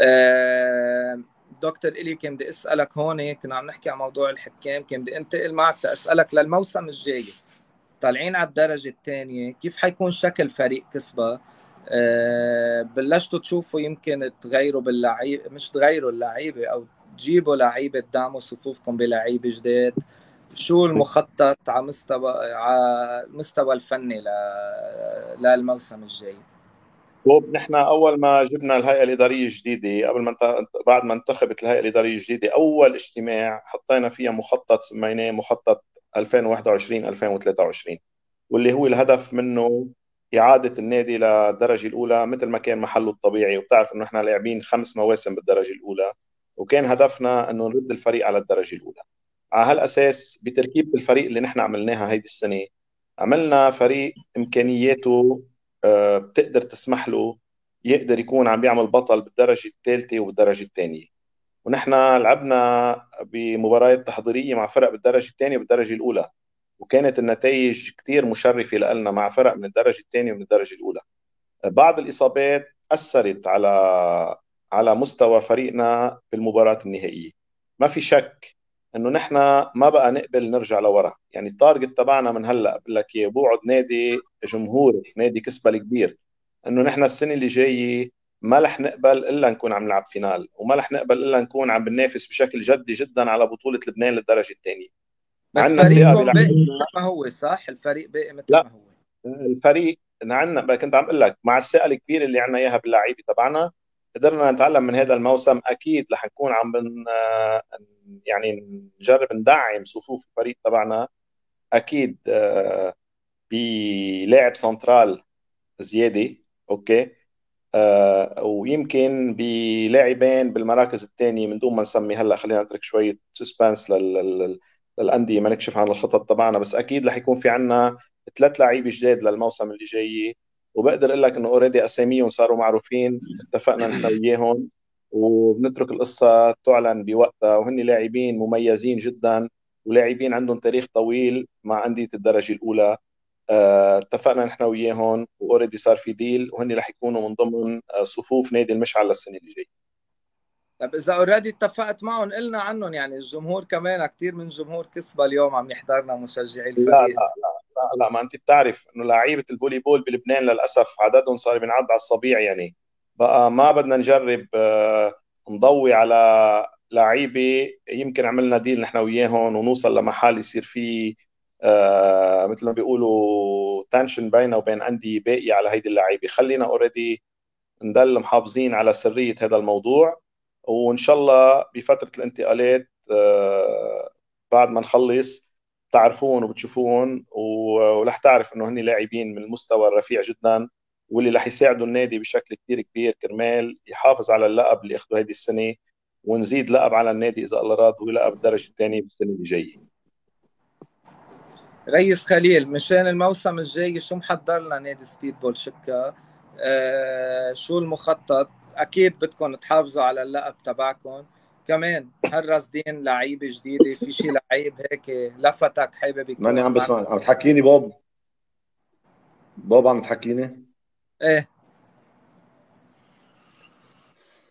أه دكتور إلي، كان بدي أسألك هون، كنا عم نحكي عن موضوع الحكام، كان بدي أنتقل معك تأسألك للموسم الجاي، طالعين على الدرجة الثانية، كيف حيكون شكل فريق كسبة؟ أه بلشتوا تشوفوا يمكن تغيروا باللعيبة، مش تغيروا اللعيبة، أو تجيبوا لعيبة تدعموا صفوفكم بلعيبة جداد؟ شو المخطط على مستوى على المستوى الفني ل... للموسم الجاي؟ بوب، نحن اول ما جبنا الهيئه الاداريه الجديده، قبل ما انت... بعد ما انتخبت الهيئه الاداريه الجديده، اول اجتماع حطينا فيها مخطط سميناه مخطط ألفين وواحد وعشرين ألفين وثلاثة وعشرين، واللي هو الهدف منه اعاده النادي للدرجه الاولى مثل ما كان محله الطبيعي. وبتعرف انه احنا لاعبين خمس مواسم بالدرجه الاولى، وكان هدفنا انه نرد الفريق على الدرجه الاولى. على هالاساس بتركيبه الفريق اللي نحن عملناها هيدي السنه، عملنا فريق امكانياته آه، بتقدر تسمح له يقدر يكون عم بيعمل بطل بالدرجة الثالثة وبالدرجة الثانية. ونحن لعبنا بمباريات تحضيرية مع فرق بالدرجة الثانية وبالدرجة الأولى، وكانت النتائج كتير مشرفة لنا مع فرق من الدرجة الثانية ومن الدرجة الأولى. بعض الإصابات أثرت على على مستوى فريقنا في المباراة النهائية. ما في شك انه نحن ما بقى نقبل نرجع لورا. يعني التارجت تبعنا من هلا بقول لك اياه، بوعد نادي جمهور نادي كسبة الكبير، انه نحن السنه اللي جايه ما رح نقبل الا نكون عم نلعب فينال، وما رح نقبل الا نكون عم بننافس بشكل جدي جدا على بطوله لبنان للدرجه الثانيه. بس عندنا ثقه فريقكم باقي بلاعبين. مثل ما هو، صح؟ الفريق باقي مثل لا، ما هو. الفريق عندنا بقى، كنت عم اقول لك مع الثقه الكبيره اللي عندنا اياها باللاعبين تبعنا، قدرنا نتعلم من هذا الموسم. اكيد رح نكون عم بن يعني نجرب ندعم صفوف الفريق تبعنا، اكيد آه، بلاعب سنترال زياده. اوكي. آه ويمكن بلاعبين بالمراكز الثانيه من دون ما نسمي هلا، خلينا نترك شويه سسبانس لل... لل... للانديه، ما نكشف عن الخطط تبعنا. بس اكيد رح يكون في عنا ثلاث لعيبه جداد للموسم اللي جاي، وبقدر اقول لك انه اوريدي اساميهم صاروا معروفين، اتفقنا نحن وياهم، وبنترك القصه تعلن بوقتها. وهن لاعبين مميزين جدا، ولاعبين عندهم تاريخ طويل مع انديه الدرجه الاولى. آه، اتفقنا نحن وياهم، واوريدي صار في ديل، وهن رح يكونوا من ضمن آه، صفوف نادي المشعل للسنه اللي جايه. طب اذا اوريدي اتفقت معهم قلنا عنهم، يعني الجمهور كمان كثير من جمهور كسبة اليوم عم يحضرنا، مشجعي لا الفريق. لا لا لا، ما انت بتعرف انه لعيبه الفولي بول بلبنان للاسف عددهم صار بينعد على الصبيع. يعني بقى ما بدنا نجرب آه، نضوي على لعيبه. يمكن عملنا ديل نحن وياهم ونوصل لمحل يصير فيه آه مثل ما بيقولوا تنشن بيننا وبين انديه باقيه على هيدي اللعيبه. خلينا اوريدي نضل محافظين على سرية هذا الموضوع، وإن شاء الله بفترة الانتقالات آه، بعد ما نخلص تعرفون وبتشوفون، ورح تعرف انه هن لاعبين من المستوى الرفيع جدا، واللي رح يساعدوا النادي بشكل كثير كبير كرمال يحافظ على اللقب اللي اخذه هذه السنه، ونزيد لقب على النادي اذا الله راد، هو لقب الدرجه الثانيه بالسنه اللي جايه. ريس خليل، مشان الموسم الجاي شو محضر لنا نادي سبيد بول شكا؟ آه شو المخطط؟ اكيد بدكم تحافظوا على اللقب تبعكم كمان. هل راصدين لعيبه جديده؟ في شي لعيب هيك لفتك حابب ماني يكون عم معكم؟ بسمع، عم تحكيني بوب؟ بوب عم تحكيني؟ ايه،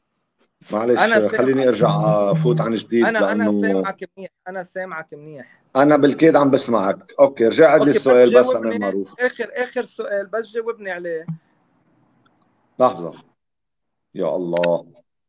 معلش انا خليني سامعك. ارجع افوت عن جديد انا انا لانه سامعك منيح، انا سامعك منيح. انا بالكيد عم بسمعك. اوكي رجع عد لي اوكي بس السؤال بس امين جاوبني معروف. اخر اخر سؤال بس جاوبني عليه. لحظه يا الله.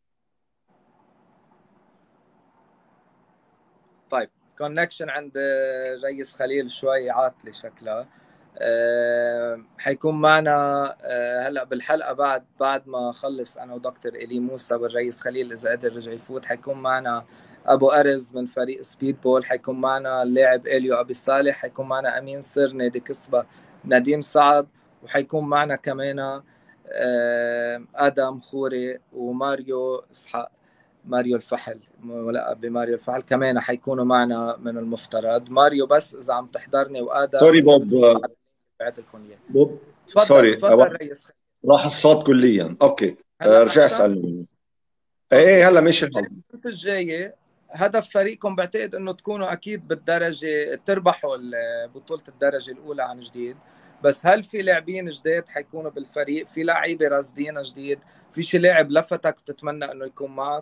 طيب كونكشن عند الرئيس خليل شوي عاطلة شكلها. أه حيكون معنا أه هلا بالحلقه بعد بعد ما خلص انا ودكتور إلي موسى والرئيس خليل اذا قدر رجع يفوت، حيكون معنا ابو ارز من فريق سبيد بول، حيكون معنا اللاعب اليو ابي صالح، حيكون معنا امين سر نادي كسبه نديم صعب، وحيكون معنا كمان أه ادم خوري وماريو اسحاق، ماريو الفحل ملقب بماريو الفحل كمان حيكونوا معنا من المفترض. ماريو بس اذا عم تحضرني وادم سوري اذا بوب. بتفوت بعت لكم اياه. بوب تفضل سوري تفضل رئيس. راح الصوت كليا. اوكي هلا رجع احسن. اسالني. ايه هلا ماشي الحال. السنه الجايه هدف فريقكم بعتقد انه تكونوا اكيد بالدرجه تربحوا بطوله الدرجه الاولى عن جديد، بس هل في لاعبين جداد حيكونوا بالفريق؟ في لعيبه رصدين جديد؟ في شي لاعب لفتك بتتمنى انه يكون معك؟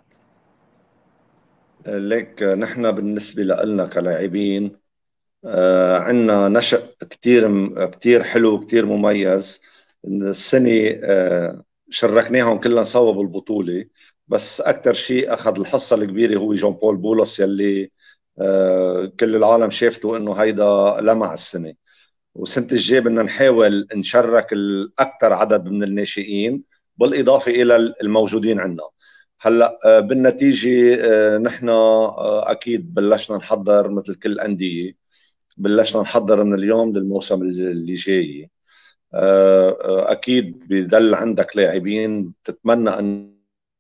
ليك نحن بالنسبة لنا كلاعبين آه عندنا نشأ كتير كتير حلو كتير مميز. السنة آه شركناهم كلنا سوا بالبطولة، بس أكثر شيء أخذ الحصة الكبيرة هو جون بول بولس يلي آه كل العالم شافته إنه هيدا لمع السنة. وسنة الجاي بدنا نحاول نشرك الأكثر عدد من الناشئين بالإضافة إلى الموجودين عندنا. هلا آه، بالنتيجة آه، نحن آه، أكيد بلشنا نحضر مثل كل الأندية، بلشنا نحضر من اليوم للموسم اللي جاي. أكيد بضل عندك لاعبين تتمنى أن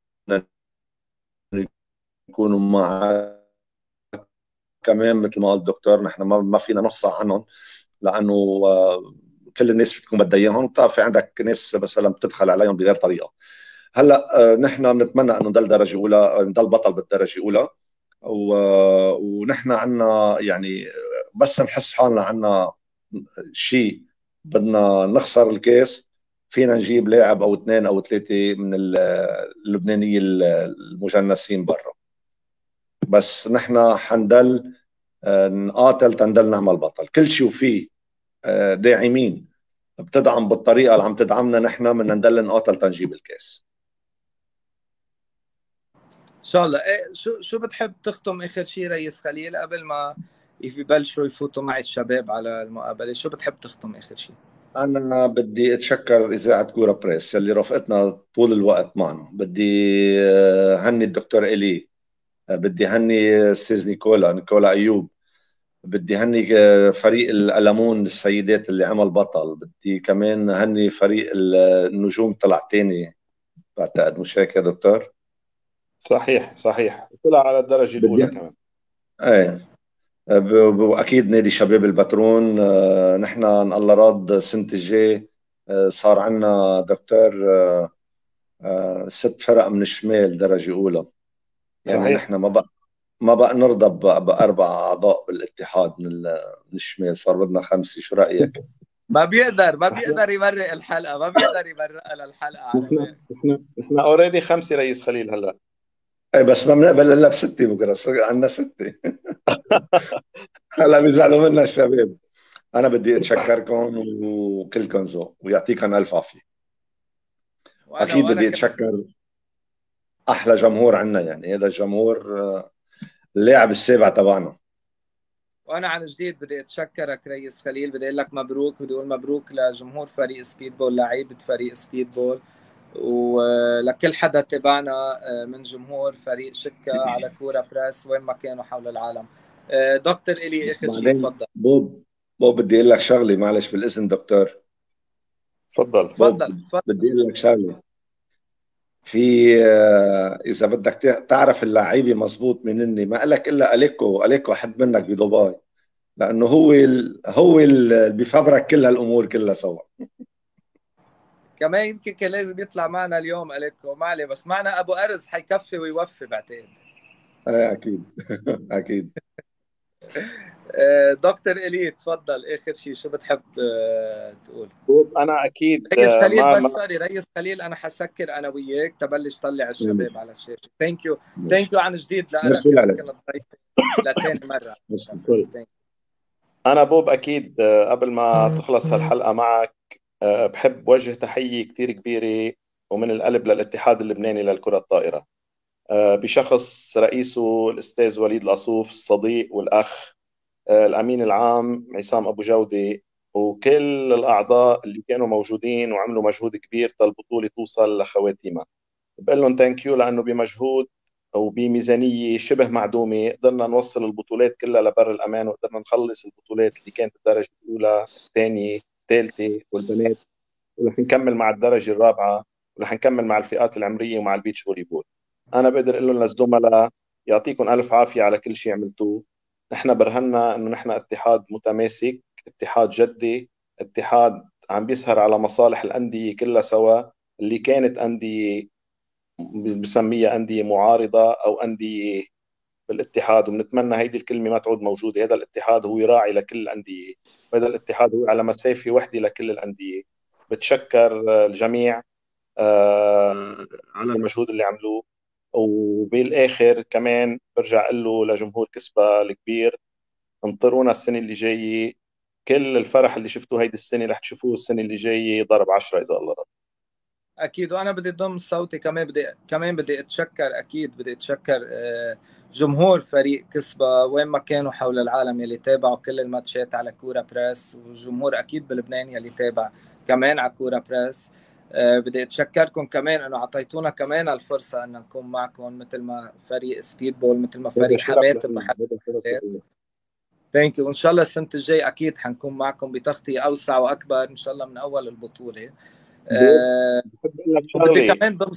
يكونوا معك كمان. مثل ما قال الدكتور نحن ما فينا نفصح عنهم، لأنه كل الناس بتكون بدها اياهم، بتعرف في عندك ناس مثلا بتدخل عليهم بغير طريقه. هلا آه، نحن بنتمنى انه نضل درجه اولى، نضل بطل بالدرجه الاولى، ونحن عندنا يعني بس نحس حالنا عندنا شيء بدنا نخسر الكاس، فينا نجيب لاعب او اثنين او ثلاثه من اللبنانيه المجنسين برا. بس نحن حنضل آه، نقاتل تنضل نعمل بطل. كل شيء وفيه آه، داعمين بتدعم بالطريقه اللي عم تدعمنا نحن، بدنا نضل نقاتل تنجيب الكاس ان شاء الله. إيه شو شو بتحب تختم اخر شيء رئيس خليل قبل ما يبلشوا يفوتوا معي الشباب على المقابله؟ شو بتحب تختم اخر شيء؟ انا بدي اتشكر اذاعه كوره بريس اللي رافقتنا طول الوقت معنا. بدي آه، هني الدكتور الي، آه، بدي هني استاذ نيكولا نيكولا ايوب، بدي هني آه، فريق الألمون السيدات اللي عمل بطل، بدي كمان هني فريق النجوم طلع تاني بعتقد، مش هيك يا دكتور؟ صحيح صحيح، طلع على الدرجه الاولى بدي كمان. ايه ب- واكيد نادي شباب البترون. آه، نحن ان الله راد السنه الجاي آه، صار عندنا دكتور آه، آه، ست فرق من الشمال درجه اولى. يعني صحيح. نحن ما بقى ما بقى نرضى ب- باربع اعضاء بالاتحاد من ال- من الشمال، صار بدنا خمسه. شو رايك؟ ما بيقدر ما بيقدر يمرق الحلقه، ما بيقدر يمرقها للحلقه على نحن بالي. نحن نحن اوريدي خمسه رئيس خليل هلا. ايه بس ما بنقبل الا بسته بكره، صار عندنا سته. هلا بيزعلوا منا الشباب. انا بدي اتشكركم وكلكم ذوق ويعطيكم الف عافيه. وانا اكيد وانا بدي كمان. اتشكر احلى جمهور عندنا، يعني هذا الجمهور آه، اللاعب السابع تبعنا. وانا عن جديد بدي اتشكرك رئيس خليل، بدي اقول لك مبروك، بدي اقول مبروك لجمهور فريق سبيد بول، لعيبه فريق سبيد بول، ولكل حدا تابعنا من جمهور فريق شكا على كورة بريس وين ما كانوا حول العالم. دكتور إلي اخر شيء بعدين تفضل. بوب بوب بدي اقول لك شغله، معلش بالاذن دكتور. تفضل. بوب تفضل تفضل. بدي اقول لك شغله. في آه، اذا بدك تع- تعرف اللعيبه مزبوط منني، ما لك الا اليكو. اليكو حد منك بدبي، لانه هو ال... هو اللي بيفبرك كل هالامور كلها سوا. كمان يمكن كان لازم يطلع معنا اليوم أليكو، ما عليه، بس معنا ابو ارز حيكفي ويوفي بعتقد. ايه اكيد. اكيد. دكتور إلي تفضل اخر شيء، شو بتحب تقول؟ انا اكيد رئيس خليل ما بس ما سوري رئيس خليل، انا حسكر انا وياك تبلش طلع الشباب ماشي على الشاشه. ثانك يو ثانك ماشي يو عن جديد ميرسي لك انك لك. كنت ضيف لثاني مره. ميرسي. بس thank you. أنا بوب أكيد قبل ما تخلص هالحلقة معك بحب وجه تحية كتير كبيرة ومن القلب للاتحاد اللبناني للكرة الطائرة بشخص رئيسه الأستاذ وليد العصوف الصديق والأخ، الأمين العام عصام أبو جودة، وكل الأعضاء اللي كانوا موجودين وعملوا مجهود كبير تالبطولة توصل لخواتيمها. بقول لهم ثانك يو لأنه بمجهود وبميزانية شبه معدومة قدرنا نوصل البطولات كلها لبر الأمان، وقدرنا نخلص البطولات اللي كانت الدرجة الأولى الثانية الثالثة والبنات، ورح نكمل مع الدرجة الرابعة، ورح نكمل مع الفئات العمرية ومع البيتش فولي بول. أنا بقدر أقول لهم للزملاء يعطيكم ألف عافية على كل شيء عملتوه. نحن برهنا إنه نحن اتحاد متماسك، اتحاد جدي، اتحاد عم بيسهر على مصالح الأندية كلها سوا، اللي كانت أندية بسميها أندية معارضة أو أندية بالاتحاد، وبنتمنى هيدي الكلمة ما تعود موجودة. هذا الاتحاد هو راعي لكل الأندية، وهذا الاتحاد هو على مسافة وحدة لكل الأندية. بتشكر الجميع على المجهود اللي عملوه، وبالآخر كمان برجع أقول له لجمهور كسبة الكبير انطرونا السنة اللي جاية، كل الفرح اللي شفتوه هيدي السنة رح تشوفوه السنة اللي جاية ضرب عشرة إذا الله رضى. اكيد، وانا بدي ضم صوتي كمان، بدي كمان بدي اتشكر، اكيد بدي اتشكر جمهور فريق كسبة وين ما كانوا حول العالم يلي تابعوا كل الماتشات على كورة بريس، والجمهور اكيد بلبنان يلي تابع كمان على كورة بريس. بدي اتشكركم كمان انه اعطيتونا كمان الفرصه ان نكون معكم مثل ما فريق سبيد بول، مثل ما فريق حمات بحلقات. ثانك يو، وان شاء الله السنه الجاي اكيد حنكون معكم بتغطيه اوسع واكبر ان شاء الله من اول البطوله. أه وبدي كمان ضم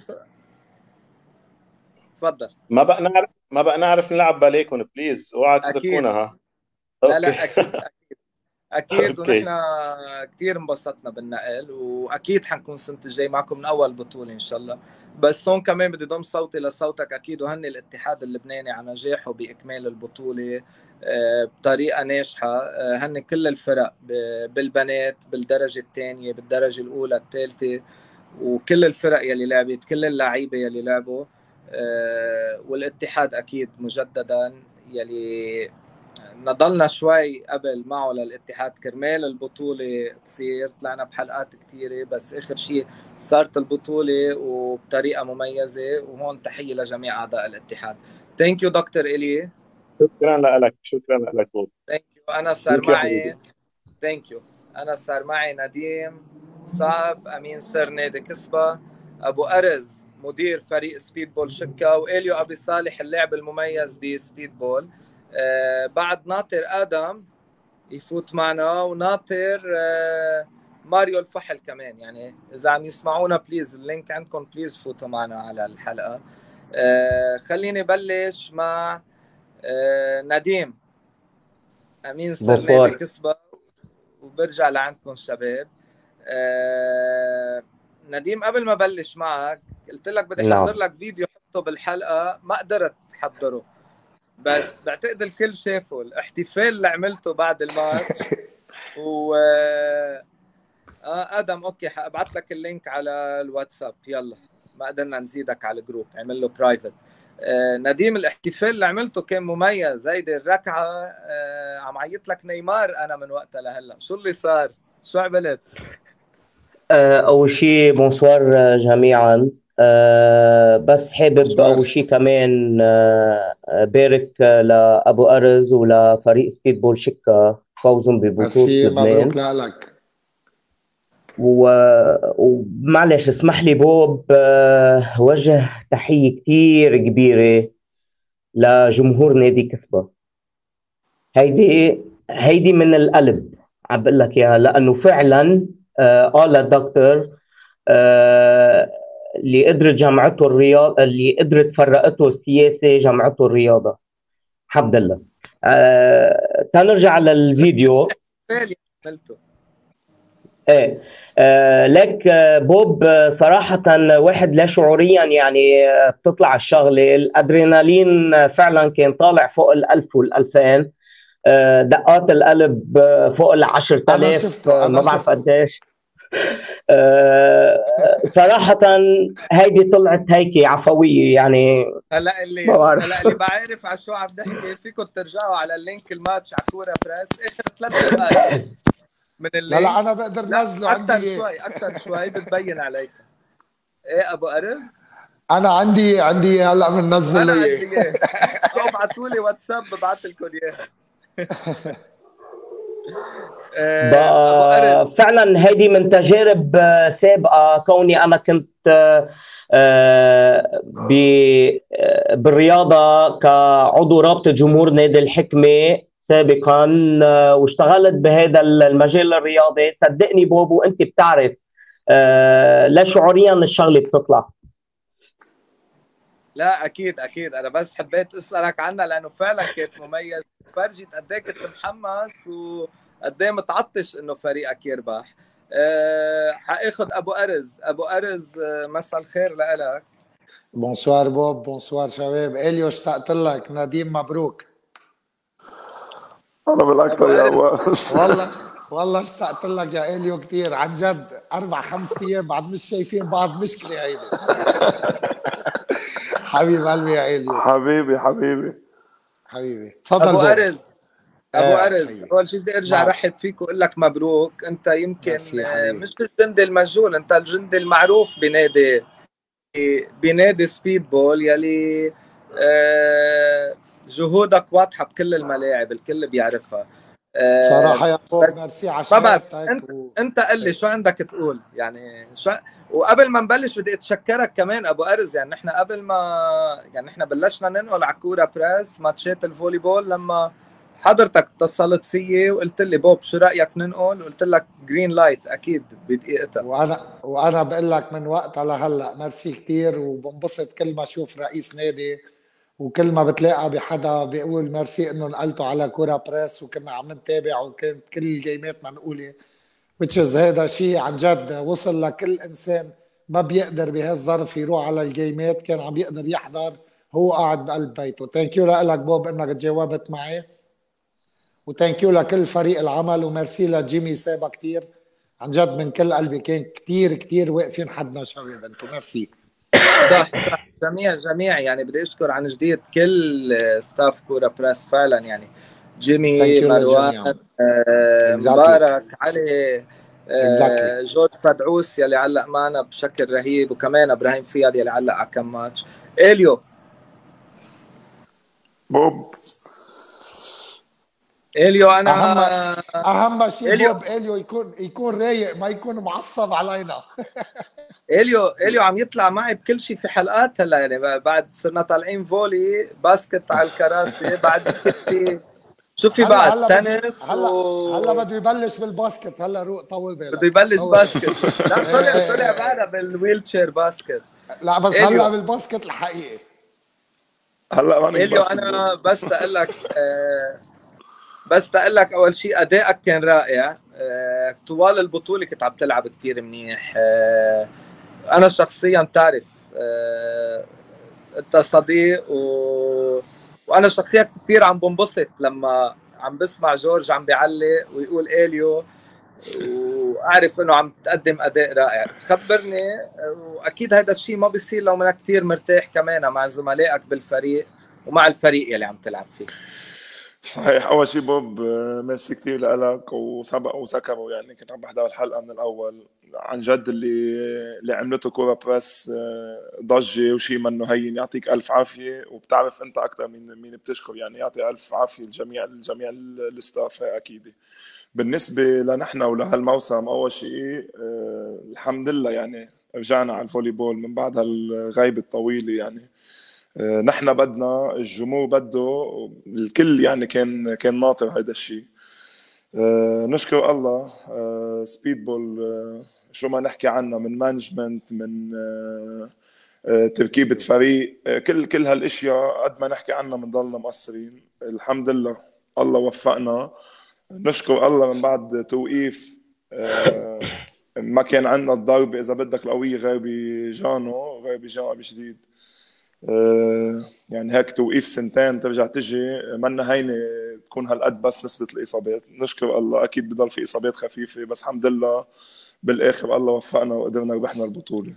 تفضل. ما بقى نعرف ما بقى نعرف نلعب باليكم بليز، اوعى تتركونا. ها لا لا اكيد اكيد اكيد ونحن كثير انبسطنا بالنقل، واكيد حنكون سنه الجاي معكم من اول بطوله ان شاء الله. بس هون كمان بدي ضم صوتي لصوتك اكيد، وهني الاتحاد اللبناني على نجاحه باكمال البطوله بطريقه ناجحه. هن كل الفرق بالبنات بالدرجه الثانيه بالدرجه الاولى الثالثه، وكل الفرق يلي لعبت، كل اللعيبه يلي لعبوا، والاتحاد اكيد مجددا يلي نضلنا شوي قبل معه للاتحاد كرمال البطولة تصير. طلعنا بحلقات كتيرة بس آخر شيء صارت البطولة وبطريقة مميزة، وهون تحية لجميع أعضاء الاتحاد. ثانك يو دكتور إلي. شكرا لك شكرا لك بوب. ثانك يو. أنا صار معي ثانك يو أنا صار معي نديم صعب أمين سر نادي كسبة، أبو أرز مدير فريق سبيد بول شكا، وإليو أبي صالح اللاعب المميز بسبيد بول. آه بعد ناطر آدم يفوت معنا، وناطر آه ماريو الفحل كمان. يعني إذا عم يسمعونا بليز اللينك عندكم، بليز فوتوا معنا على الحلقة. آه خليني بلش مع آه نديم أمين سر نادي كسبة، وبرجع لعندكم شباب. آه نديم قبل ما بلش معك قلت لك بدي احضر لك فيديو حطه بالحلقة، ما قدرت احضره، بس بعتقد الكل شافوا الاحتفال اللي عملته بعد الماتش. و اه ادم اوكي حابعت لك اللينك على الواتساب، يلا ما قدرنا نزيدك على الجروب، عمل له برايفت. آه نديم الاحتفال اللي عملته كان مميز، هيدي الركعه آه عم عيط لك نيمار انا من وقتها لهلا. شو اللي صار؟ شو عملت؟ آه اول شيء بونسوار جميعا. أه بس حابب أول شيء كمان أه بارك لأبو أرز ولفريق سبيد بول شكا فوزهم ببطولة لبنان. مبروك لك. ومعلش اسمح لي بوب أه وجه تحية كتير كبيرة لجمهور نادي كسبة. هيدي هيدي من القلب عم بقول لك اياها، لأنه فعلا أه قال الدكتور أه اللي قدرت جمعته الرياضة، اللي قدرت فرقته السياسة جمعته الرياضة. الحمد لله. أه تنرجع للفيديو. ايه أه لك بوب صراحة واحد لا شعوريا يعني بتطلع الشغلة، الأدرينالين فعلا كان طالع فوق الألف والألفين. أه دقات القلب فوق العشر تلاف، ما بعرف قديش. آه، صراحة هيدي طلعت هيك عفوية يعني. هلا اللي ما بعرف. هلا اللي بعرف على شو عم نحكي، فيكم ترجعوا على اللينك الماتش على كورة بريس اخر ثلاث دقائق من لا اللينك. لا انا بقدر لا نزله عندي اكثر ايه. شوي اكثر شوي بتبين عليك. ايه ابو ارز، انا عندي عندي هلا بننزل انا له عندي اياه. اياه، او ابعثوا لي واتساب ببعث لكم اياها. آه، ابو ارز، ب- فعلا هيدي من تجارب آه، سابقة، كوني أنا كنت آه، آه، ب- آه، بالرياضة كعضو رابطة جمهور نادي الحكمة سابقا، آه، واشتغلت بهذا المجال الرياضي. صدقني بوب وانت بتعرف آه، لا شعوريا الشغلة بتطلع. لا اكيد اكيد، انا بس حبيت اسالك عنها لانه فعلا كانت مميز، فرجت قد ايه كنت محمس وقد ايه متعطش انه فريقك يربح. أه حاخذ ابو ارز. ابو ارز، آه، مساء الخير لك. بونسوار بوب، بونسوار شباب. اليو اشتقت لك. نديم مبروك. انا ابو بالاكثر يا ارز، واس. والله والله اشتقت لك يا اليو كثير عن جد. اربع خمس ايام بعد مش شايفين بعض، مشكله هيدي. حبيب قلبي يا اليو. حبيبي حبيبي حبيبي تفضل ابو بوب. ارز ابو ايه ارز، حبيبي. اول شيء بدي ارجع معك. ارحب فيك واقول لك مبروك. انت يمكن ميرسي آه، حبيبي. مش الجندي المجهول، انت الجندي المعروف بنادي بنادي سبيد بول، يلي آه، جهودك واضحه بكل الملاعب، الكل بيعرفها. آه، بصراحه يا بوب بس ميرسي على ما بعرف، شهادتك انت و... انت قل لي شو عندك تقول يعني شو. وقبل ما نبلش بدي اتشكرك كمان ابو ارز، يعني نحن قبل ما يعني نحن بلشنا ننقل على كوره بريس ماتشات الفولي بول، لما حضرتك اتصلت فيي وقلت لي بوب شو رايك ننقل، وقلت لك جرين لايت اكيد بدقيقتها. وانا وانا بقول لك من وقتها لهلا ميرسي كثير، وبنبسط كل ما اشوف رئيس نادي وكل ما بتلاقى بحدا بيقول ميرسي انه نقلته على كوره بريس وكنا عم نتابع وكانت كل الجيمات منقوله. which is هذا شيء عن جد وصل لكل انسان ما بيقدر بهالظرف يروح على الجيمات، كان عم يقدر يحضر هو قاعد بقلب بيته. ثانك يو لك بوب انك تجاوبت معي، وثانك يو لكل فريق العمل، وميرسي لجيمي سابا كثير عن جد من كل قلبي. كان كثير كثير واقفين حدنا شباب انتم. ميرسي. صح صح، جميع جميع يعني بدي اشكر عن جديد كل ستاف كوره بريس فعلا، يعني جيمي، ثانك يو مروان، للجميع. آه، اكزاكتلي مبارك، علي، اكزاكتلي. آه، جورج فدعوس يلي علق معنا بشكل رهيب، وكمان ابراهيم فياض يلي علق على كم ماتش. اليو بوب. اليو انا اهم اهم شيء اليو بوب اليو يكون يكون رايق، ما يكون معصب علينا. اليو اليو عم يطلع معي بكل شيء في حلقات هلا، يعني بعد صرنا طالعين فولي باسكت على الكراسي، بعد في شو في هلا بعد هلا بده تنس هلا هلا و بده يبلش بالباسكت. هلا روق طول بالك. بده يبلش طول. باسكت. لا إيه طلع إيه طلع إيه بعدها إيه. بالويل تشير باسكت. لا بس اليو هلا بالباسكت الحقيقي. هلا ماني اليو باسكت بول. انا بس اقول لك آه بس اقول لك اول شيء ادائك كان رائع. آه طوال البطوله كنت عم تلعب كثير منيح. آه انا شخصيا بتعرف آه انت صديق و... وانا شخصيا كثير عم بنبسط لما عم بسمع جورج عم بيعلق ويقول اليو، واعرف انه عم تقدم اداء رائع. خبرني، واكيد هذا الشيء ما بيصير لو منك كثير مرتاح كمان مع زملائك بالفريق ومع الفريق يلي عم تلعب فيه. صحيح. اول شيء بوب، آه، ميرسي كثير لك، وسبق وسكروا يعني كنت عم بحضر الحلقه من الاول. عن جد اللي اللي عملته كوره بريس آه، ضجه وشيء منه هين. يعطيك الف عافيه، وبتعرف انت اكثر من مين بتشكر، يعني يعطي الف عافيه الجميع الجميع الستاف اكيد. بالنسبه لنحن ولهالموسم، اول شيء آه، الحمد لله يعني رجعنا على الفولي بول من بعد هالغيبه الطويله. يعني آه، نحن بدنا، الجمهور بده، الكل يعني كان كان ناطر هذا الشيء. آه، نشكر الله. آه، سبيد بول، آه، شو ما نحكي عنها من مانجمنت، من آه، آه، تركيبة فريق، آه، كل كل هالاشياء قد ما نحكي عنها بنضلنا مقصرين. الحمد لله الله وفقنا. نشكر الله من بعد توقيف، آه، ما كان عندنا الضرب اذا بدك القوية غير بجانو غير بجانو بشديد. آه، يعني هيك توقيف سنتين ترجع تجي منا هينه تكون هالقد. بس نسبة الإصابات نشكر الله، أكيد بضل في إصابات خفيفة، بس الحمد لله بالاخر الله وفقنا وقدرنا ربحنا البطوله.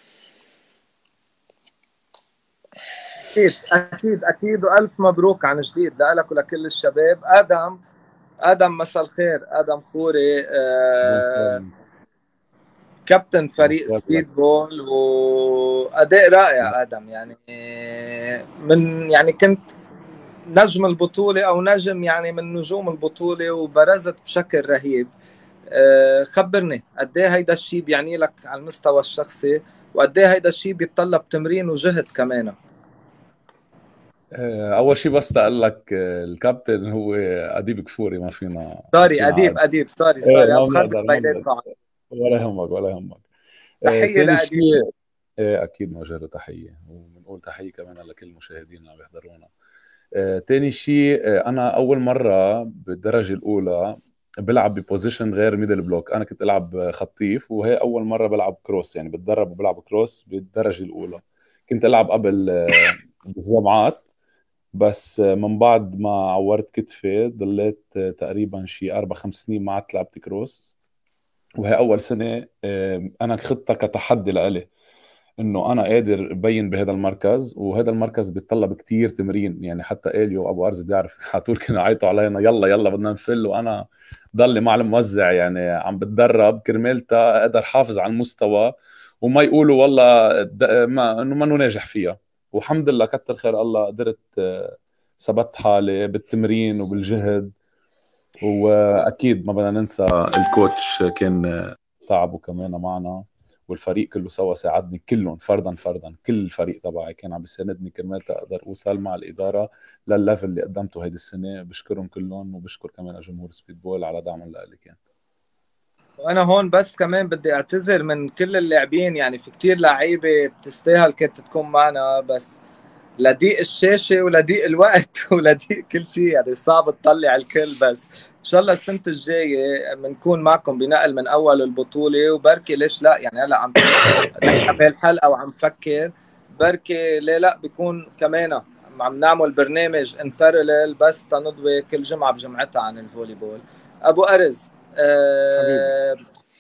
اكيد اكيد اكيد والف مبروك عن جديد لك ولكل الشباب. ادم ادم مساء الخير. ادم خوري آه كابتن فريق سبيد بول واداء رائع. ادم يعني من يعني كنت نجم البطوله او نجم يعني من نجوم البطوله وبرزت بشكل رهيب. آه خبرني قد ايه هيدا الشيء بيعني لك على المستوى الشخصي وقد ايه هيدا الشيء بيتطلب تمرين وجهد كمان. اول شيء بس اقول لك الكابتن هو اديب كفوري، ما فينا سوري اديب اديب سوري سوري ابو خالد بيناتكم ولا يهمك ولا يهمك. تحيه لاديب. ايه اكيد موجه له تحيه، وبنقول تحيه كمان لكل المشاهدين اللي عم يحضرونا. آه، تاني شيء آه، انا اول مره بالدرجه الاولى بلعب ببوزيشن غير ميدل بلوك. انا كنت العب خطيف، وهي اول مره بلعب كروس، يعني بتدرب وبلعب كروس بالدرجه الاولى. كنت العب قبل آه، بالجامعات، بس من بعد ما عورت كتفي ضليت تقريبا شي أربع خمس سنين ما عدت لعبت كروس. وهي أول سنة أنا خطة كتحدي لإلي إنه أنا قادر أبين بهذا المركز، وهذا المركز بيتطلب كتير تمرين. يعني حتى إليو أبو أرز بيعرف على طول كانوا يعيطوا علينا يلا يلا بدنا نفل، وأنا ضلي مع الموزع يعني عم بتدرب كرمالتا أقدر حافظ على المستوى وما يقولوا والله ما إنه ما ناجح فيها. والحمد لله كتر خير الله قدرت ثبت حالي بالتمرين وبالجهد. واكيد ما بدنا ننسى الكوتش كان تعبه كمان معنا، والفريق كله سوا ساعدني كلهم فردا فردا. كل الفريق تبعي كان عم يساندني كرمال اقدر اوصل مع الاداره للليفل اللي قدمته هيدي السنه. بشكرهم كلهم، وبشكر كمان جمهور سبيد بول على دعمهم لي كان. وانا هون بس كمان بدي اعتذر من كل اللاعبين، يعني في كتير لعيبه بتستاهل كانت تكون معنا، بس لضيق الشاشه ولضيق الوقت ولضيق كل شيء يعني صعب تطلع الكل. بس ان شاء الله السنه الجايه بنكون معكم بنقل من اول البطوله، وبركي ليش لا يعني هلا عم نحكي بهالحلقه وعم فكر بركي ليه لا بيكون كمان عم نعمل برنامج ان باراليل بس تنضوي كل جمعه بجمعتها عن الفولي بول. ابو ارز أه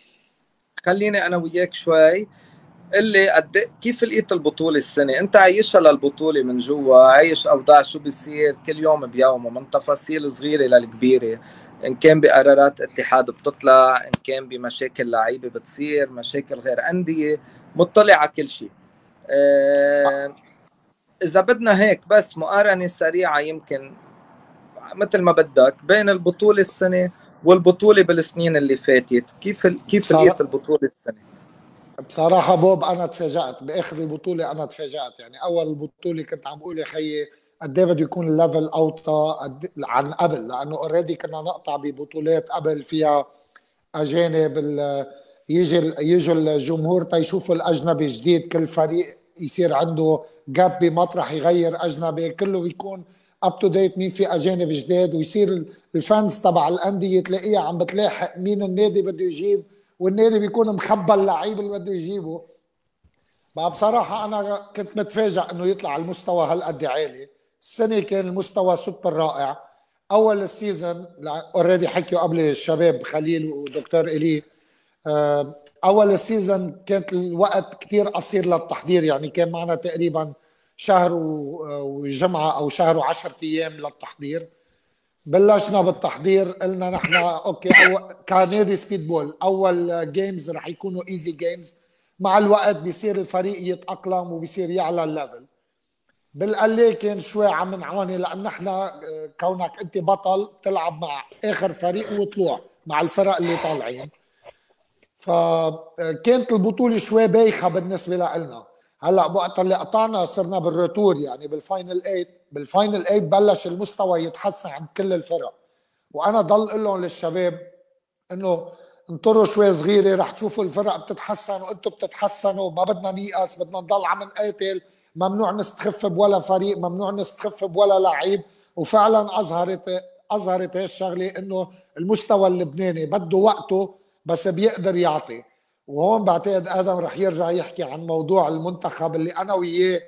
خليني انا وياك شوي اللي قد كيف لقيت البطوله السنه؟ انت عايشها للبطوله من جوا، عايش اوضاع شو بيصير كل يوم بيومه من تفاصيل صغيره للكبيره، ان كان بقرارات اتحاد بتطلع، ان كان بمشاكل لعيبه بتصير، مشاكل غير انديه، مطلع على كل شيء. اه اذا بدنا هيك بس مقارنه سريعه يمكن مثل ما بدك بين البطوله السنه والبطوله بالسنين اللي فاتت، كيف كيف لقيت البطوله السنه؟ بصراحة بوب أنا تفاجأت بآخر البطولة. أنا تفاجأت يعني أول البطولة كنت عم بقول يا خيي قد ايه بده يكون الليفل أوطى عن قبل، لأنه أوريدي كنا نقطع ببطولات قبل فيها أجانب يجي يجوا الجمهور تيشوفوا الأجنبي جديد، كل فريق يصير عنده جاب بمطرح يغير أجنبي، كله بيكون اب تو ديت مين في أجانب جداد، ويصير الفانز تبع الأندية تلاقيها عم بتلاحق مين النادي بده يجيب، والنادي بيكون مخبى اللعيب اللي بده يجيبه. بقى بصراحة أنا كنت متفاجئ إنه يطلع المستوى هالقد عالي. السنة كان المستوى سوبر رائع. أول السيزون اوريدي حكيوا قبل الشباب خليل ودكتور إلي، أول السيزون كانت الوقت كتير قصير للتحضير، يعني كان معنا تقريبا شهر وجمعة أو شهر وعشرة أيام للتحضير. بلشنا بالتحضير قلنا نحن اوكي أو كنادي سبيد بول اول جيمز رح يكونوا ايزي جيمز، مع الوقت بيصير الفريق يتاقلم وبيصير يعلى الليفل. بالقلي كان شوي عم نعاني لان نحن كونك انت بطل بتلعب مع اخر فريق وطلوع مع الفرق اللي طالعين، فكانت البطوله شوي بايخه بالنسبه لنا. هلا وقت اللي قطعنا صرنا بالروتور يعني بالفاينل ثمانية، بالفاينل ثمانية بلش المستوى يتحسن عند كل الفرق. وانا ضل اقول لهم للشباب انه انطروا شوي صغيره رح تشوفوا الفرق بتتحسن وانتم بتتحسنوا، ما بدنا نيأس، بدنا نضل عم نقاتل، ممنوع نستخف بولا فريق، ممنوع نستخف بولا لعيب. وفعلا اظهرت اظهرت هالشغله انه المستوى اللبناني بده وقته بس بيقدر يعطي. وهون بعتقد ادم رح يرجع يحكي عن موضوع المنتخب اللي انا وياه.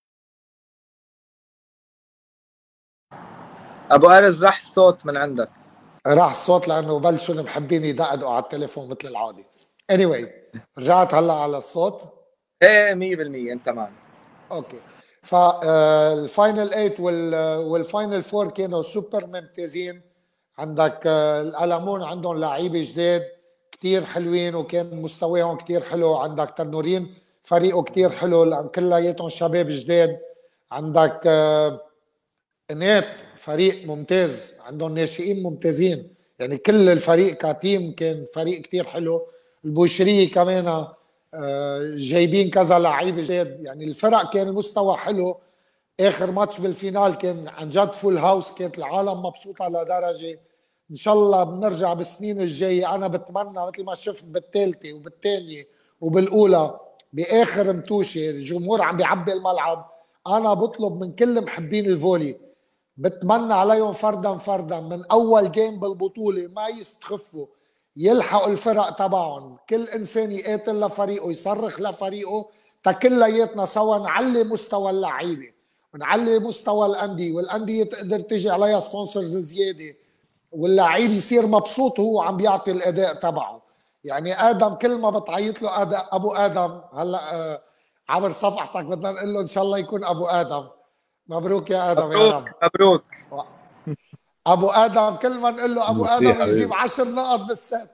ابو ارز راح الصوت من عندك. راح الصوت لانه بلشوا المحبين يدقدقوا على التليفون مثل العادي. anyway رجعت هلا على الصوت. ايه مية بالمية انت معنا. اوكي فالفاينل ثمانية والفاينل أربعة كانوا سوبر ممتازين. عندك الألمون عندهم لعيبه جداد كتير حلوين وكان مستواهم كتير حلو. عندك تنورين فريقه كتير حلو لان كلياتهم شباب جداد. عندك انات فريق ممتاز عندهم ناشئين ممتازين، يعني كل الفريق كتيم كان فريق كتير حلو. البوشري كمان جايبين كذا لعيبه جداد، يعني الفرق كان المستوى حلو. اخر ماتش بالفينال كان عن جد فول هاوس، كانت العالم مبسوطه لدرجه ان شاء الله بنرجع بالسنين الجايه. انا بتمنى مثل ما شفت بالثالثه وبالثانيه وبالاولى باخر متوشه الجمهور عم بيعبي الملعب. انا بطلب من كل محبين الفولي، بتمنى عليهم فردا فردا من اول جيم بالبطوله ما يستخفوا، يلحقوا الفرق تبعهم، كل انسان يقاتل لفريقه يصرخ لفريقه، تكلياتنا سوا نعلي مستوى اللعيبه ونعلي مستوى الانديه، والانديه تقدر تجي عليها سبونسرز زياده، واللعيب يصير مبسوط وهو عم بيعطي الاداء تبعه. يعني ادم كل ما بتعيط له أداء ابو ادم، هلا آه عبر صفحتك بدنا نقول له ان شاء الله يكون ابو ادم. مبروك يا ادم. مبروك يا رب مبروك ابو ادم، كل ما نقول له ابو ادم حبيب. يجيب عشر نقط بالست.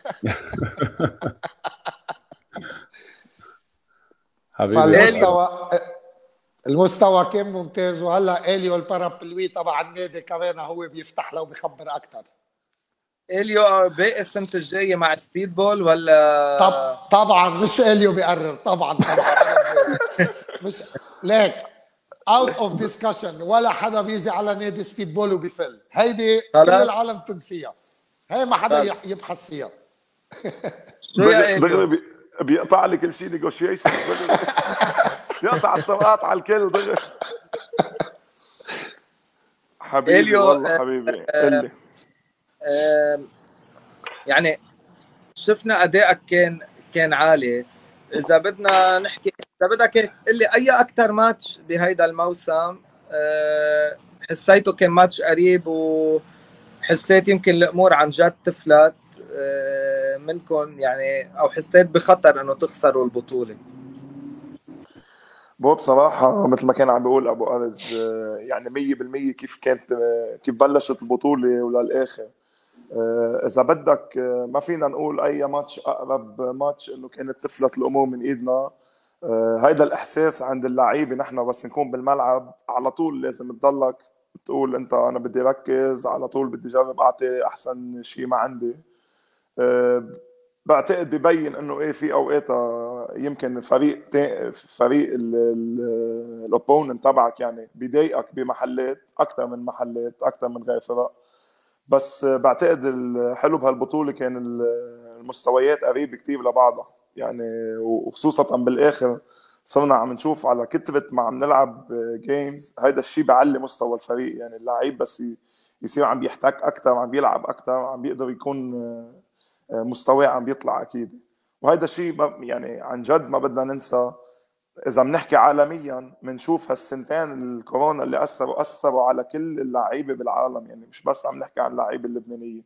حبيبي فالمستوى المستوى كان ممتاز. وهلا اليو البارابلوي تبع النادي كمان هو بيفتح له وبيخبر اكثر. اليو باقي السنه الجايه مع سبيد بول ولا؟ طب طبعا مش اليو بيقرر، طبعا طبعا مش ليك اوت اوف ديسكشن، ولا حدا بيجي على نادي سبيد بول وبيفل. هيدي كل العالم تنسيها، هي ما حدا طب. يبحث فيها. شو يا اليو بي... بيقطع لي كل شيء نيغوشيشن، يقطع الطرقات على الكل دغري. حبيبي اليو والله حبيبي قل آه يعني شفنا ادائك كان كان عالي. اذا بدنا نحكي، اذا بدك هيك قل لي اي اكثر ماتش بهيدا الموسم أه حسيته كان ماتش قريب وحسيت يمكن الامور عن جد تفلت أه منكم، يعني او حسيت بخطر انه تخسروا البطوله؟ بو بصراحة مثل ما كان عم بيقول أبو أرز، يعني مية بالمية كيف كانت كيف بلشت البطولة وللآخر. إذا بدك ما فينا نقول أي ماتش أقرب ماتش إنه كانت تفلت الأمور من إيدنا. هيدا الإحساس عند اللعيبة، نحن بس نكون بالملعب على طول لازم تضلك تقول أنت أنا بدي ركز على طول، بدي جرب أعطي أحسن شيء ما عندي. بعتقد ببين انه ايه في اوقات يمكن فريق فريق الاوبوننت تبعك يعني بيضايقك بمحلات اكثر من محلات اكثر من غير فرق. بس بعتقد الحلو بهالبطوله كان المستويات قريبه كثير لبعضها، يعني وخصوصا بالاخر صرنا عم نشوف على كتره ما عم نلعب جيمز، هيدا الشيء بيعلي مستوى الفريق. يعني اللعيب بس يصير عم بيحتك اكثر، عم بيلعب اكثر، عم بيقدر يكون مستواه عم بيطلع اكيد. وهذا الشيء يعني عن جد ما بدنا ننسى. اذا بنحكي عالميا بنشوف هالسنتين الكورونا اللي اثروا اثروا على كل اللعيبه بالعالم، يعني مش بس عم نحكي عن اللعيبه اللبنانيه.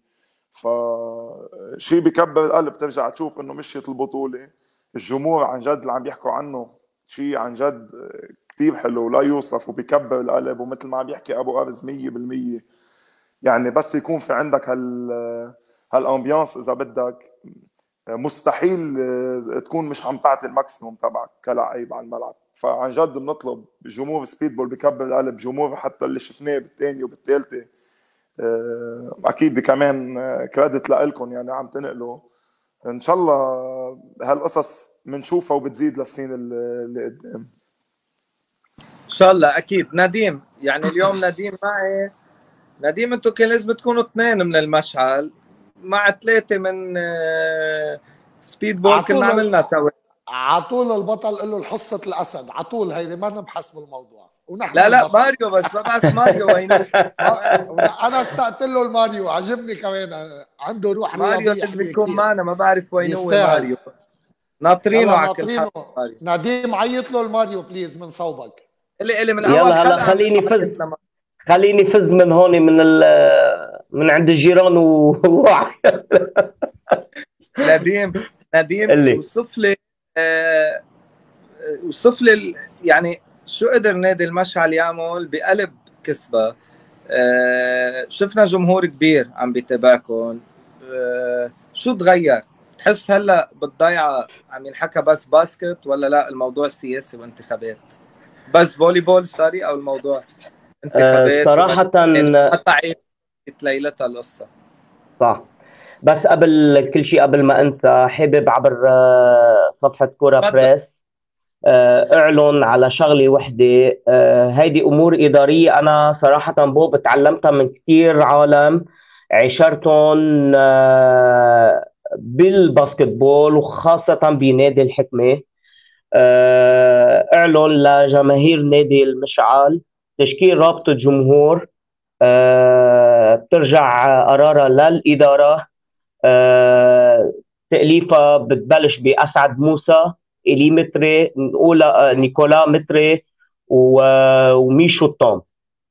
فشيء بكبر القلب ترجع تشوف انه مشيت البطوله، الجمهور عن جد اللي عم يحكوا عنه شيء عن جد كتير حلو لا يوصف وبكبر القلب. ومثل ما عم يحكي ابو ارز مية بالمية، يعني بس يكون في عندك هال هالامبيانس اذا بدك مستحيل تكون مش عم تعطي الماكسيموم تبعك كلاعب على الملعب. فعن جد بنطلب جمهور سبيد بول بكبر القلب، جمهور حتى اللي شفناه بالثانيه وبالثالثه اكيد كمان كريدت لكم، يعني عم تنقلوا ان شاء الله هالقصص بنشوفها وبتزيد للسنين اللي قدام ان شاء الله. اكيد نديم، يعني اليوم نديم معي. نديم انتم كان لازم تكونوا اثنين من المشعل مع ثلاثه من سبيد بول، كنا عملنا سوا عطول البطل قال له الحصه الاسد عطول، هيدي ما نبحث بالموضوع. ونحن لا لا ماريو، بس ما بعرف ماريو وين. انا اشتقت له الماريو، عجبني كمان عنده روح رياضيه. ماريو لازم يكون معنا، ما بعرف وين هو ماريو. ناطرينه على كل حال. نديم عيط له الماريو بليز من صوبك. اللي اللي من اول يلا هلا خليني فز خليني فز من هون من من عند الجيران و نديم نديم اللي وصف لي آه وصف لي يعني شو قدر نادي المشعل يعمل بقلب كسبة. آه شفنا جمهور كبير عم بيتابعكم. آه شو تغير؟ تحس هلا بالضيعة عم ينحكى بس باسكت ولا لا الموضوع سياسي وانتخابات؟ بس فولي بول سوري او الموضوع انتخابات صراحة قطعت ليلتها القصة؟ صح. بس قبل كل شيء، قبل ما انسى، حابب عبر آه، صفحة كورة تفضل. بريس آه، اعلن على شغلة وحدة. آه، هيدي امور ادارية انا صراحة بوب تعلمتها من كثير عالم عشرتهم آه، بالباسكتبول وخاصة بنادي الحكمة. آه، اعلن لجماهير نادي المشعل تشكيل رابطة جمهور آه، بترجع قرارها للإدارة. آه، تأليفها بتبلش بأسعد موسى، إلي متري، نقول آه، نيكولا متري و- وميشو الطام.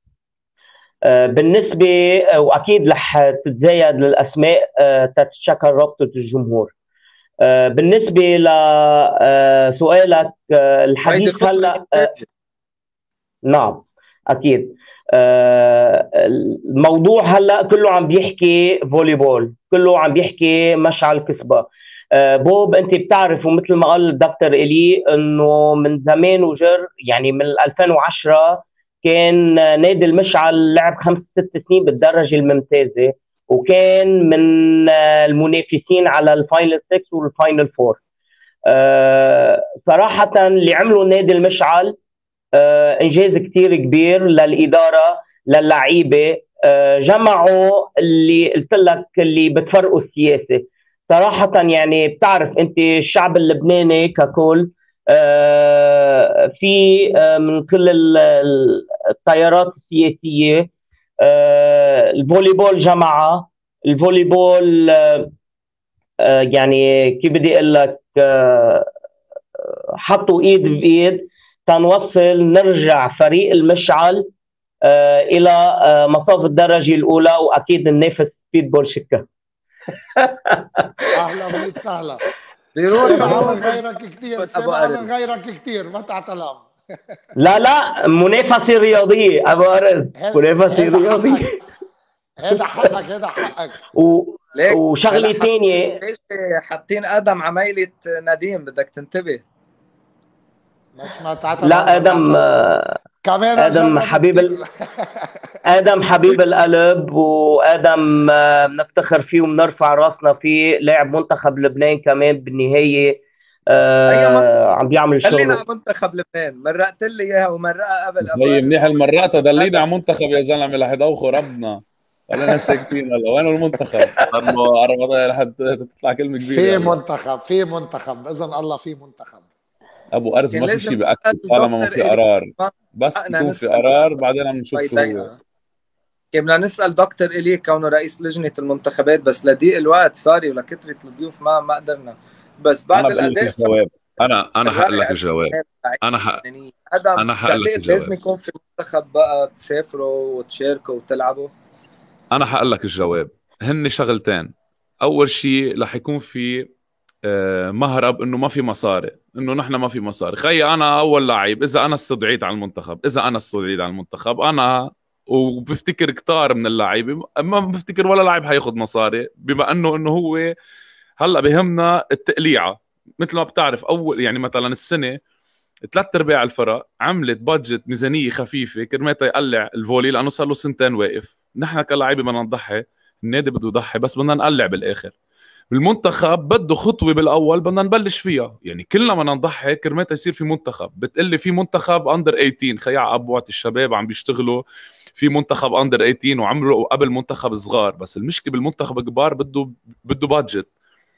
آه، بالنسبة آه، وأكيد رح تتزايد الأسماء آه، تتشكل رابطة الجمهور. آه، بالنسبة لسؤالك هيدي الحديث خطوة هلا آه، ممتازة. نعم أكيد. آه، الموضوع هلا كله عم بيحكي فولي بول، كله عم بيحكي مشعل كسبة. آه، بوب أنت بتعرف، ومثل ما قال الدكتور إلي إنه من زمان وجر، يعني من ألفين وعشرة كان نادي المشعل لعب خمس ست سنين بالدرجة الممتازة، وكان من آه، المنافسين على الفاينل ستة والفاينل أربعة. آه، صراحة اللي عملوا نادي المشعل آه، انجاز كتير كبير للاداره للعيبه. آه، جمعوا اللي قلت لك اللي بتفرقوا السياسه. صراحه يعني بتعرف انت الشعب اللبناني ككل آه، في آه، من كل ال- ال- التيارات السياسيه. آه، الفولي بول جمعها. الفولي بول آه، آه، يعني كيف بدي اقول لك آه، حطوا ايد بايد تنوصل نرجع فريق المشعل آه الى آه مصاف الدرجه الاولى، واكيد ننافس سبيد بول شكا. اهلا ميت سهلا. بيروحوا سامع من برج غيرك كثير، ابو سامع من ارز. غيرك كثير، ما تعتلم. لا لا، منافسه رياضيه ابو ارز، منافسه هذا رياضيه. حقك، هذا حقك، هذا حقك. و... ليك هلا وشغله حاطين ثانيه. حاطين ادم عمايلة نديم، بدك تنتبه. مش ما تعتلم، لا ما ادم تعتلم. آه، كمان ادم جربوا حبيب كثير. ال... ادم حبيب القلب، وادم آه، بنفتخر فيه وبنرفع راسنا فيه. لاعب منتخب لبنان كمان بالنهايه. اي منتخب؟ آه عم بيعمل خلينا شغله. على منتخب لبنان، مرقت لي اياها ومرقها قبل ابو طيب ارز منيح وقلت المرات ضلينا ادم. على منتخب يا زلمه رح يدوخوا ربنا. خلينا ساكتين هلا. وين المنتخب؟ صار له رح تطلع كلمه كبيره في هلا. منتخب، في منتخب باذن الله، في منتخب. ابو ارز كان ما في لازم شيء نسال بأكد طالما ما دكتور في الي، قرار. ما بس حقنا يكون في نسال قرار بعدين بنشوف شوي شو هو. ضيقه. كان بدنا نسال دكتور الي كونه رئيس لجنه المنتخبات، بس لضيق الوقت سوري ولكثره الضيوف ما ما قدرنا. بس انا بعد بقول لك الاداء الجواب. انا انا حقول الرائع لك الجواب. اللبناني انا حق ادم، انا حقول لك بتعتقد لازم الجواب. يكون في منتخب بقى تسافروا وتشاركوا وتلعبوا؟ انا حقول لك الجواب. هن شغلتين. اول شيء رح يكون في آه، مهرب انه ما في مصاري، انه نحن ما في مصاري. خيي انا اول لعيب اذا انا استدعيت على المنتخب، اذا انا استدعيت على المنتخب انا وبفتكر كتار من اللعيبه، ما بفتكر ولا لاعب حياخذ مصاري، بما انه انه هو هلا بهمنا التقليعه. مثل ما بتعرف اول يعني مثلا السنه ثلاث ارباع الفرق عملت بادجت ميزانيه خفيفه كرمال يقلع الفولي، لانه صار له سنتين واقف. نحن كلاعبين بدنا نضحي، النادي بده يضحي، بس بدنا نقلع بالاخر. بالمنتخب بده خطوه بالاول بدنا نبلش فيها، يعني كلنا بدنا نضحي كرمال يصير في منتخب. بتقلي في منتخب اندر ثمانية عشر، خيا ابوات الشباب عم بيشتغلوا في منتخب اندر ثمانية عشر وعملوا قبل منتخب صغار. بس المشكله بالمنتخب الكبار بده بده بادجت.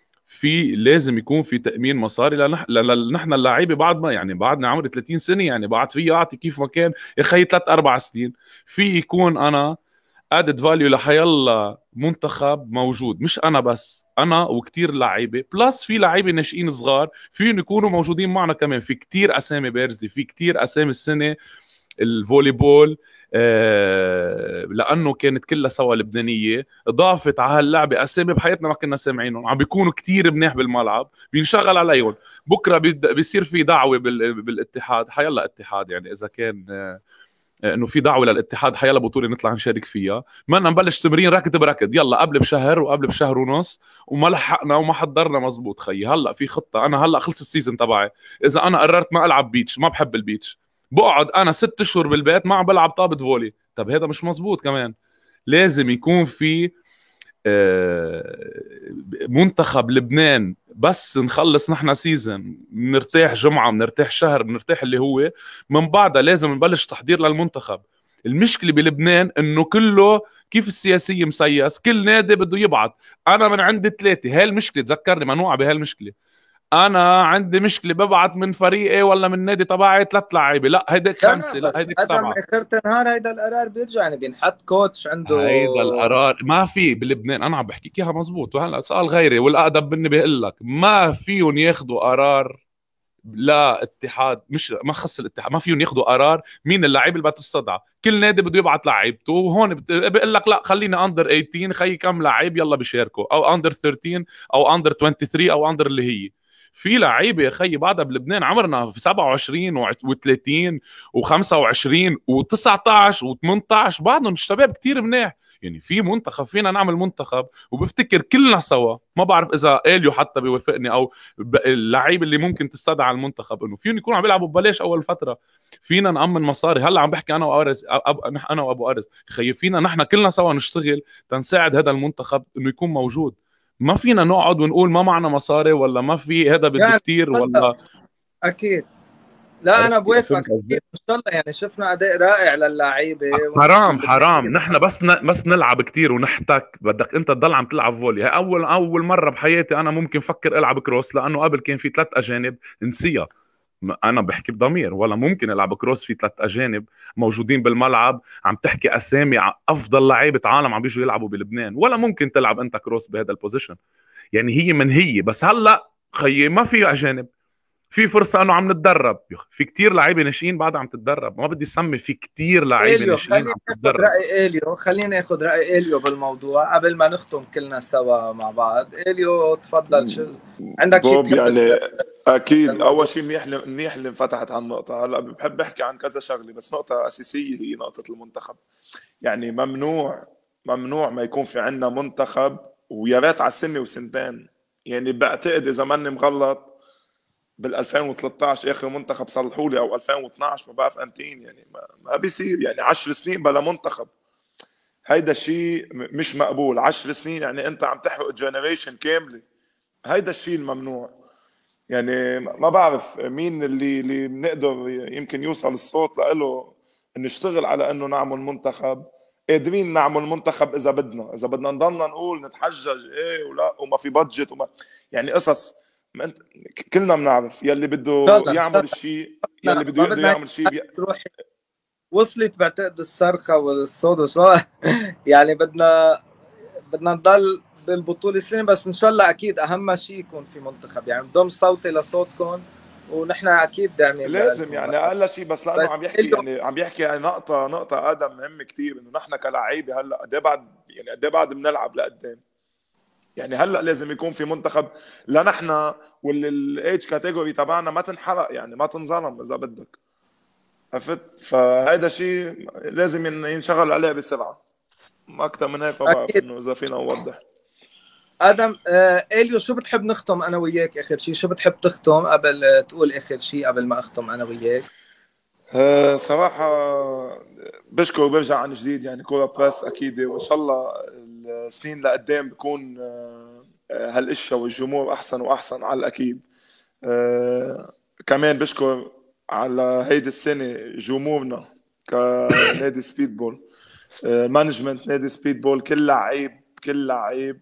في لازم يكون في تامين مصاري لنح... لنحن اللعيبه بعد ما يعني بعدنا عمري ثلاثين سنه، يعني بعد في اعطي كيف ما كان يا خي ثلاث اربع سنين في يكون انا ادد فاليو لحيلا منتخب موجود. مش انا بس، انا وكتير لعيبه بلس في لعيبه ناشئين صغار فيهم يكونوا موجودين معنا كمان. في كتير اسامي بارزه، في كتير اسامي السنه الفولي بول آه لانه كانت كلها سوا لبنانيه، ضافت على هاللعبه اسامي بحياتنا ما كنا سامعينهم، عم بيكونوا كتير منيح بالملعب، بينشغل عليهم. بكره بيصير في دعوه بالاتحاد، حيلا اتحاد يعني اذا كان آه انه في دعوه للاتحاد حيلا بطوله نطلع نشارك فيها، ما نبلش تمرين ركض بركض يلا قبل بشهر وقبل بشهر ونص وما لحقنا وما حضرنا مزبوط. خيي هلا في خطه، انا هلا خلص السيزون تبعي، اذا انا قررت ما العب بيتش، ما بحب البيتش، بقعد انا ست اشهر بالبيت ما عم بلعب طابه فولي. طب هذا مش مزبوط كمان. لازم يكون في منتخب لبنان بس نخلص نحن سيزن بنرتاح جمعة بنرتاح شهر بنرتاح اللي هو من بعدها لازم نبلش تحضير للمنتخب. المشكلة بلبنان انه كله كيف السياسية مسيس، كل نادي بده يبعت. انا من عندي ثلاثة، هاي المشكلة تذكرني منوعة بهاي المشكلة. انا عندي مشكله ببعت من فريقي ولا من نادي تبعي ثلاث لعيبه، لا هيدك خمسه، لا هيدك سبعه. اخر النهار هيدا القرار بيرجع يعني بينحط كوتش عنده هيدا القرار ما في بلبنان. انا عم بحكيك اياها مزبوط. وهلا سؤال غيري والاقدم مني بيقول لك ما فيهم ياخذوا قرار، لا اتحاد مش ما خص الاتحاد، ما فيهم ياخذوا قرار مين اللعيب اللي بتستدعى. كل نادي بده يبعت لعيبته، وهون بيقول لك لا خلينا اندر ثمانية عشر، خلي كم لعيب يلا بيشاركوا، او اندر ثلاثة عشر او اندر ثلاثة وعشرين او اندر اللي هي. في لعيبه يا خيي بعدها بلبنان عمرنا في سبعة وعشرين و30 و25 و19 و18 بعضهم الشباب كتير منيح. يعني في منتخب فينا نعمل منتخب، وبفتكر كلنا سوا، ما بعرف اذا اليو حتى بيوافقني او اللعيبه اللي ممكن تستدعى على المنتخب، انه فيهم يكونوا عم يلعبوا ببلاش اول فتره. فينا نأمن مصاري. هلا عم بحكي انا وارز أب... انا وابو ارز، خيي فينا نحن كلنا سوا نشتغل تنساعد هذا المنتخب انه يكون موجود. ما فينا نقعد ونقول ما معنا مصاري ولا ما في هذا بده يعني كتير ولا. اكيد لا انا بوافقك كثير ان شاء الله. يعني شفنا اداء رائع للاعيبه. حرام حرام نحن بس ن... بس نلعب كتير ونحتك. بدك انت تضل عم تلعب فولي. اول اول مره بحياتي انا ممكن فكر العب كروس، لانه قبل كان في ثلاث اجانب نسيها. انا بحكي بضمير، ولا ممكن العب كروس في ثلاث اجانب موجودين بالملعب، عم تحكي اسامي افضل لعيبه عالم عم بيجوا يلعبوا بلبنان، ولا ممكن تلعب انت كروس بهذا البوزيشن. يعني هي من هي. بس هلا خيي ما في اجانب، في فرصه انه عم نتدرب. في كتير لعيبه ناشئين بعدها عم تتدرب. ما بدي اسمي، في كتير لعيبه ناشئين عم تتدرب. راي اليو، خليني اخذ راي اليو بالموضوع قبل ما نختم كلنا سوا مع بعض. اليو تفضل، شو عندك شيء يعني؟ اكيد اول شيء منيح منيح اللي انفتحت على النقطه. هلا بحب احكي عن كذا شغله، بس نقطه اساسيه هي نقطه المنتخب. يعني ممنوع ممنوع ما يكون في عندنا منتخب، ويا ريت على سنه وسنتين. يعني بعتقد اذا ماني مغلط بال ألفين وثلاثة عشر اخر منتخب صلحوا لي، او ألفين واثناشر ما بعرف امتين. يعني ما, ما بيصير يعني عشر سنين بلا منتخب. هيدا الشيء مش مقبول. عشر سنين يعني انت عم تحرق جنريشن كامله. هيدا الشيء الممنوع. يعني ما بعرف مين اللي اللي بنقدر يمكن يوصل الصوت له نشتغل على انه نعمل منتخب. قادرين نعمل منتخب اذا بدنا، اذا بدنا نضلنا نقول نتحجج ايه ولا وما في بادجت وما يعني قصص. ما انت كلنا بنعرف يلي بده يعمل الشيء، يلي بده يقدر يعمل شيء بي... وصلت بعتقد الصرخه والصوت شو يعني بدنا بدنا نضل بالبطوله السنه. بس ان شاء الله اكيد اهم شيء يكون في منتخب. يعني بضم صوتي لصوتكم، ونحن اكيد داعمين لازم. يعني اقل شيء بس لانه بس عم يحكي يعني عم يحكي يعني نقطه نقطه ادم مهم كثير، انه نحن كلاعيبه هلا قد ايه بعد يعني قد ايه بعد بنلعب لقدام. يعني هلا لازم يكون في منتخب لنحن والايج كاتيجوري تبعنا ما تنحرق، يعني ما تنظلم اذا بدك. عرفت؟ فهذا شيء لازم ينشغل عليه بسرعه. ما اكثر من هيك ما بعرف انه اذا فينا نوضح. ادم آه، اليو شو بتحب نختم انا وياك اخر شيء؟ شو بتحب تختم قبل تقول اخر شيء قبل ما اختم انا وياك؟ أه صراحه بشكر وبرجع عن جديد. يعني كورة بريس اكيد، وان شاء الله السنين لقدام بكون أه هالاشياء والجمهور احسن واحسن على الاكيد. أه كمان بشكر على هيدي السنه جمهورنا كنادي سبيدبول، أه مانجمنت نادي سبيدبول، كل لعيب كل لعيب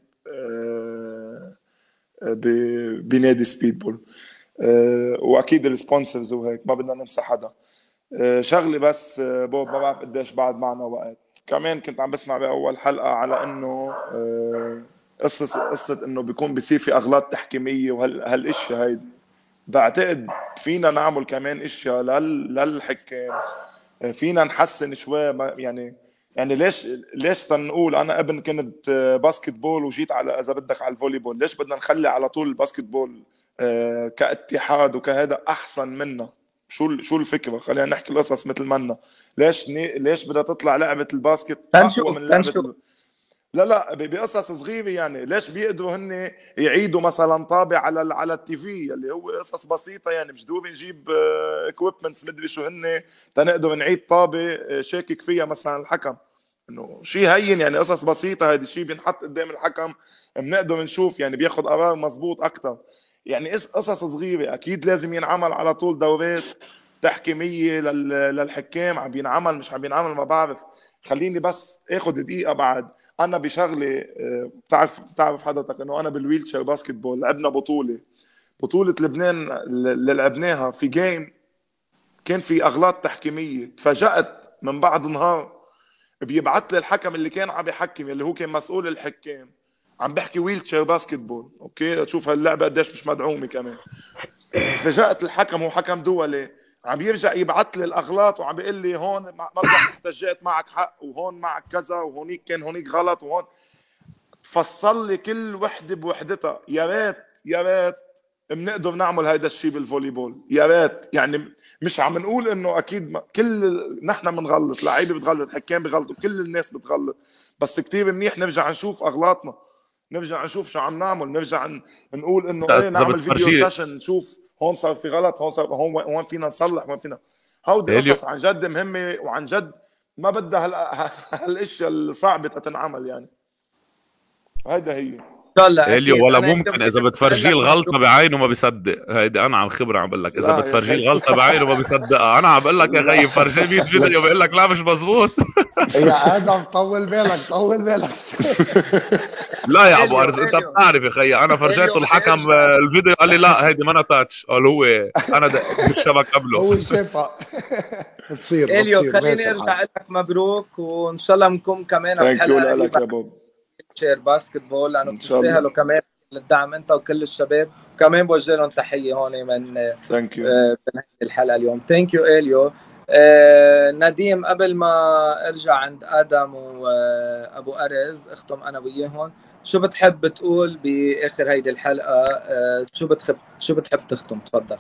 بنادي سبيدبول، واكيد السبونسرز وهيك ما بدنا ننسى حدا. شغلي بس بوب، ما بعرف قديش بعد معنا وقت. كمان كنت عم بسمع باول حلقه على انه قصه قصه انه بيكون بيصير في اغلاط تحكيميه وهالاشياء هيدي. بعتقد فينا نعمل كمان اشياء لل للحكام فينا نحسن شوي يعني يعني ليش ليش تنقول انا ابن كنت باسكت بول وجيت على اذا بدك على الفولي بول، ليش بدنا نخلي على طول الباسكت بول كاتحاد وكهذا احسن منا؟ شو شو الفكره؟ خلينا نحكي القصص مثل منا. ليش ليش بدها تطلع لعبه الباسكت اقوى من لعبه ال... لا لا بقصص صغيره يعني. ليش بيقدروا هن يعيدوا مثلا طابع على على التي في اللي هو قصص بسيطه يعني، مش ضروري نجيب اكويبمنتس مدري شو هن تنقدر نعيد طابه شاكك فيها مثلا الحكم، انه شيء هين يعني، قصص بسيطه. هذا الشيء بينحط قدام الحكم بنقدر نشوف يعني بياخذ قرار مزبوط اكثر يعني. قصص صغيره اكيد لازم ينعمل على طول دورات تحكيميه للحكام، عم بينعمل مش عم بينعمل ما بعرف. خليني بس اخذ دقيقه بعد. انا بشغله بتعرف بتعرف حضرتك انه انا بالويلتشير باسكت بول لعبنا بطوله بطوله لبنان اللي لعبناها في جيم كان في اغلاط تحكيميه. تفاجأت من بعد نهار بيبعت لي الحكم اللي كان عم يحكم اللي هو كان مسؤول الحكام عم بحكي ويلتشير باسكت بول، اوكي تشوف هاللعبه قديش مش مدعومه كمان. تفاجأت الحكم هو حكم دولي عم يرجع يبعت لي الاغلاط وعم بيقول لي هون مرة احتجيت معك حق وهون معك كذا وهونيك كان هونيك غلط وهون فصل لي كل وحده بوحدتها. يا ريت يا ريت بنقدر نعمل هيدا الشيء بالفولي بول، يا ريت يعني. مش عم نقول انه اكيد ما كل نحن بنغلط، لعيبه بتغلط، حكام بغلطوا، كل الناس بتغلط، بس كتير منيح نرجع نشوف اغلاطنا، نرجع نشوف شو عم نعمل، نرجع نقول انه ايه نعمل فيديو سيشن نشوف هون صار في غلط، هون صار هون هون فينا نصلح، هون فينا. هودي قصص عن جد مهمه وعن جد ما بدها هالاشياء الصعبه تنعمل يعني. هيدا هي اليو ولا ممكن اذا بتفرجيه الغلطه بعينه ما بيصدق. هيدي انا عن خبره عم بقول لك، اذا بتفرجيه الغلطه بعينه ما بيصدقها. انا عم بقول لك يا خيي فرجيه مية فيديو بقول لك لا مش مزبوط. يا ادم طول بالك طول بالك. لا يا ابو ارز انت بتعرف يا خيي، انا فرجيته الحكم الفيديو قال لي لا هيدي ما تاتش، قال هو انا بالشبك قبله هو شافها. بتصير اليو خليني ارجع لك مبروك وان شاء الله نكون كمان بحلقه لك يا بوب شير باسكت بول لانه بتستاهلوا كمان الدعم انت وكل الشباب. كمان بوجه لهم تحيه هون من ثانك يو الحلقه اليوم. ثانك يو اليو. آه نديم قبل ما ارجع عند ادم وابو ارز اختم انا وياهم، شو بتحب تقول باخر هيدي الحلقه؟ آه شو بتحب شو بتحب تختم؟ تفضل.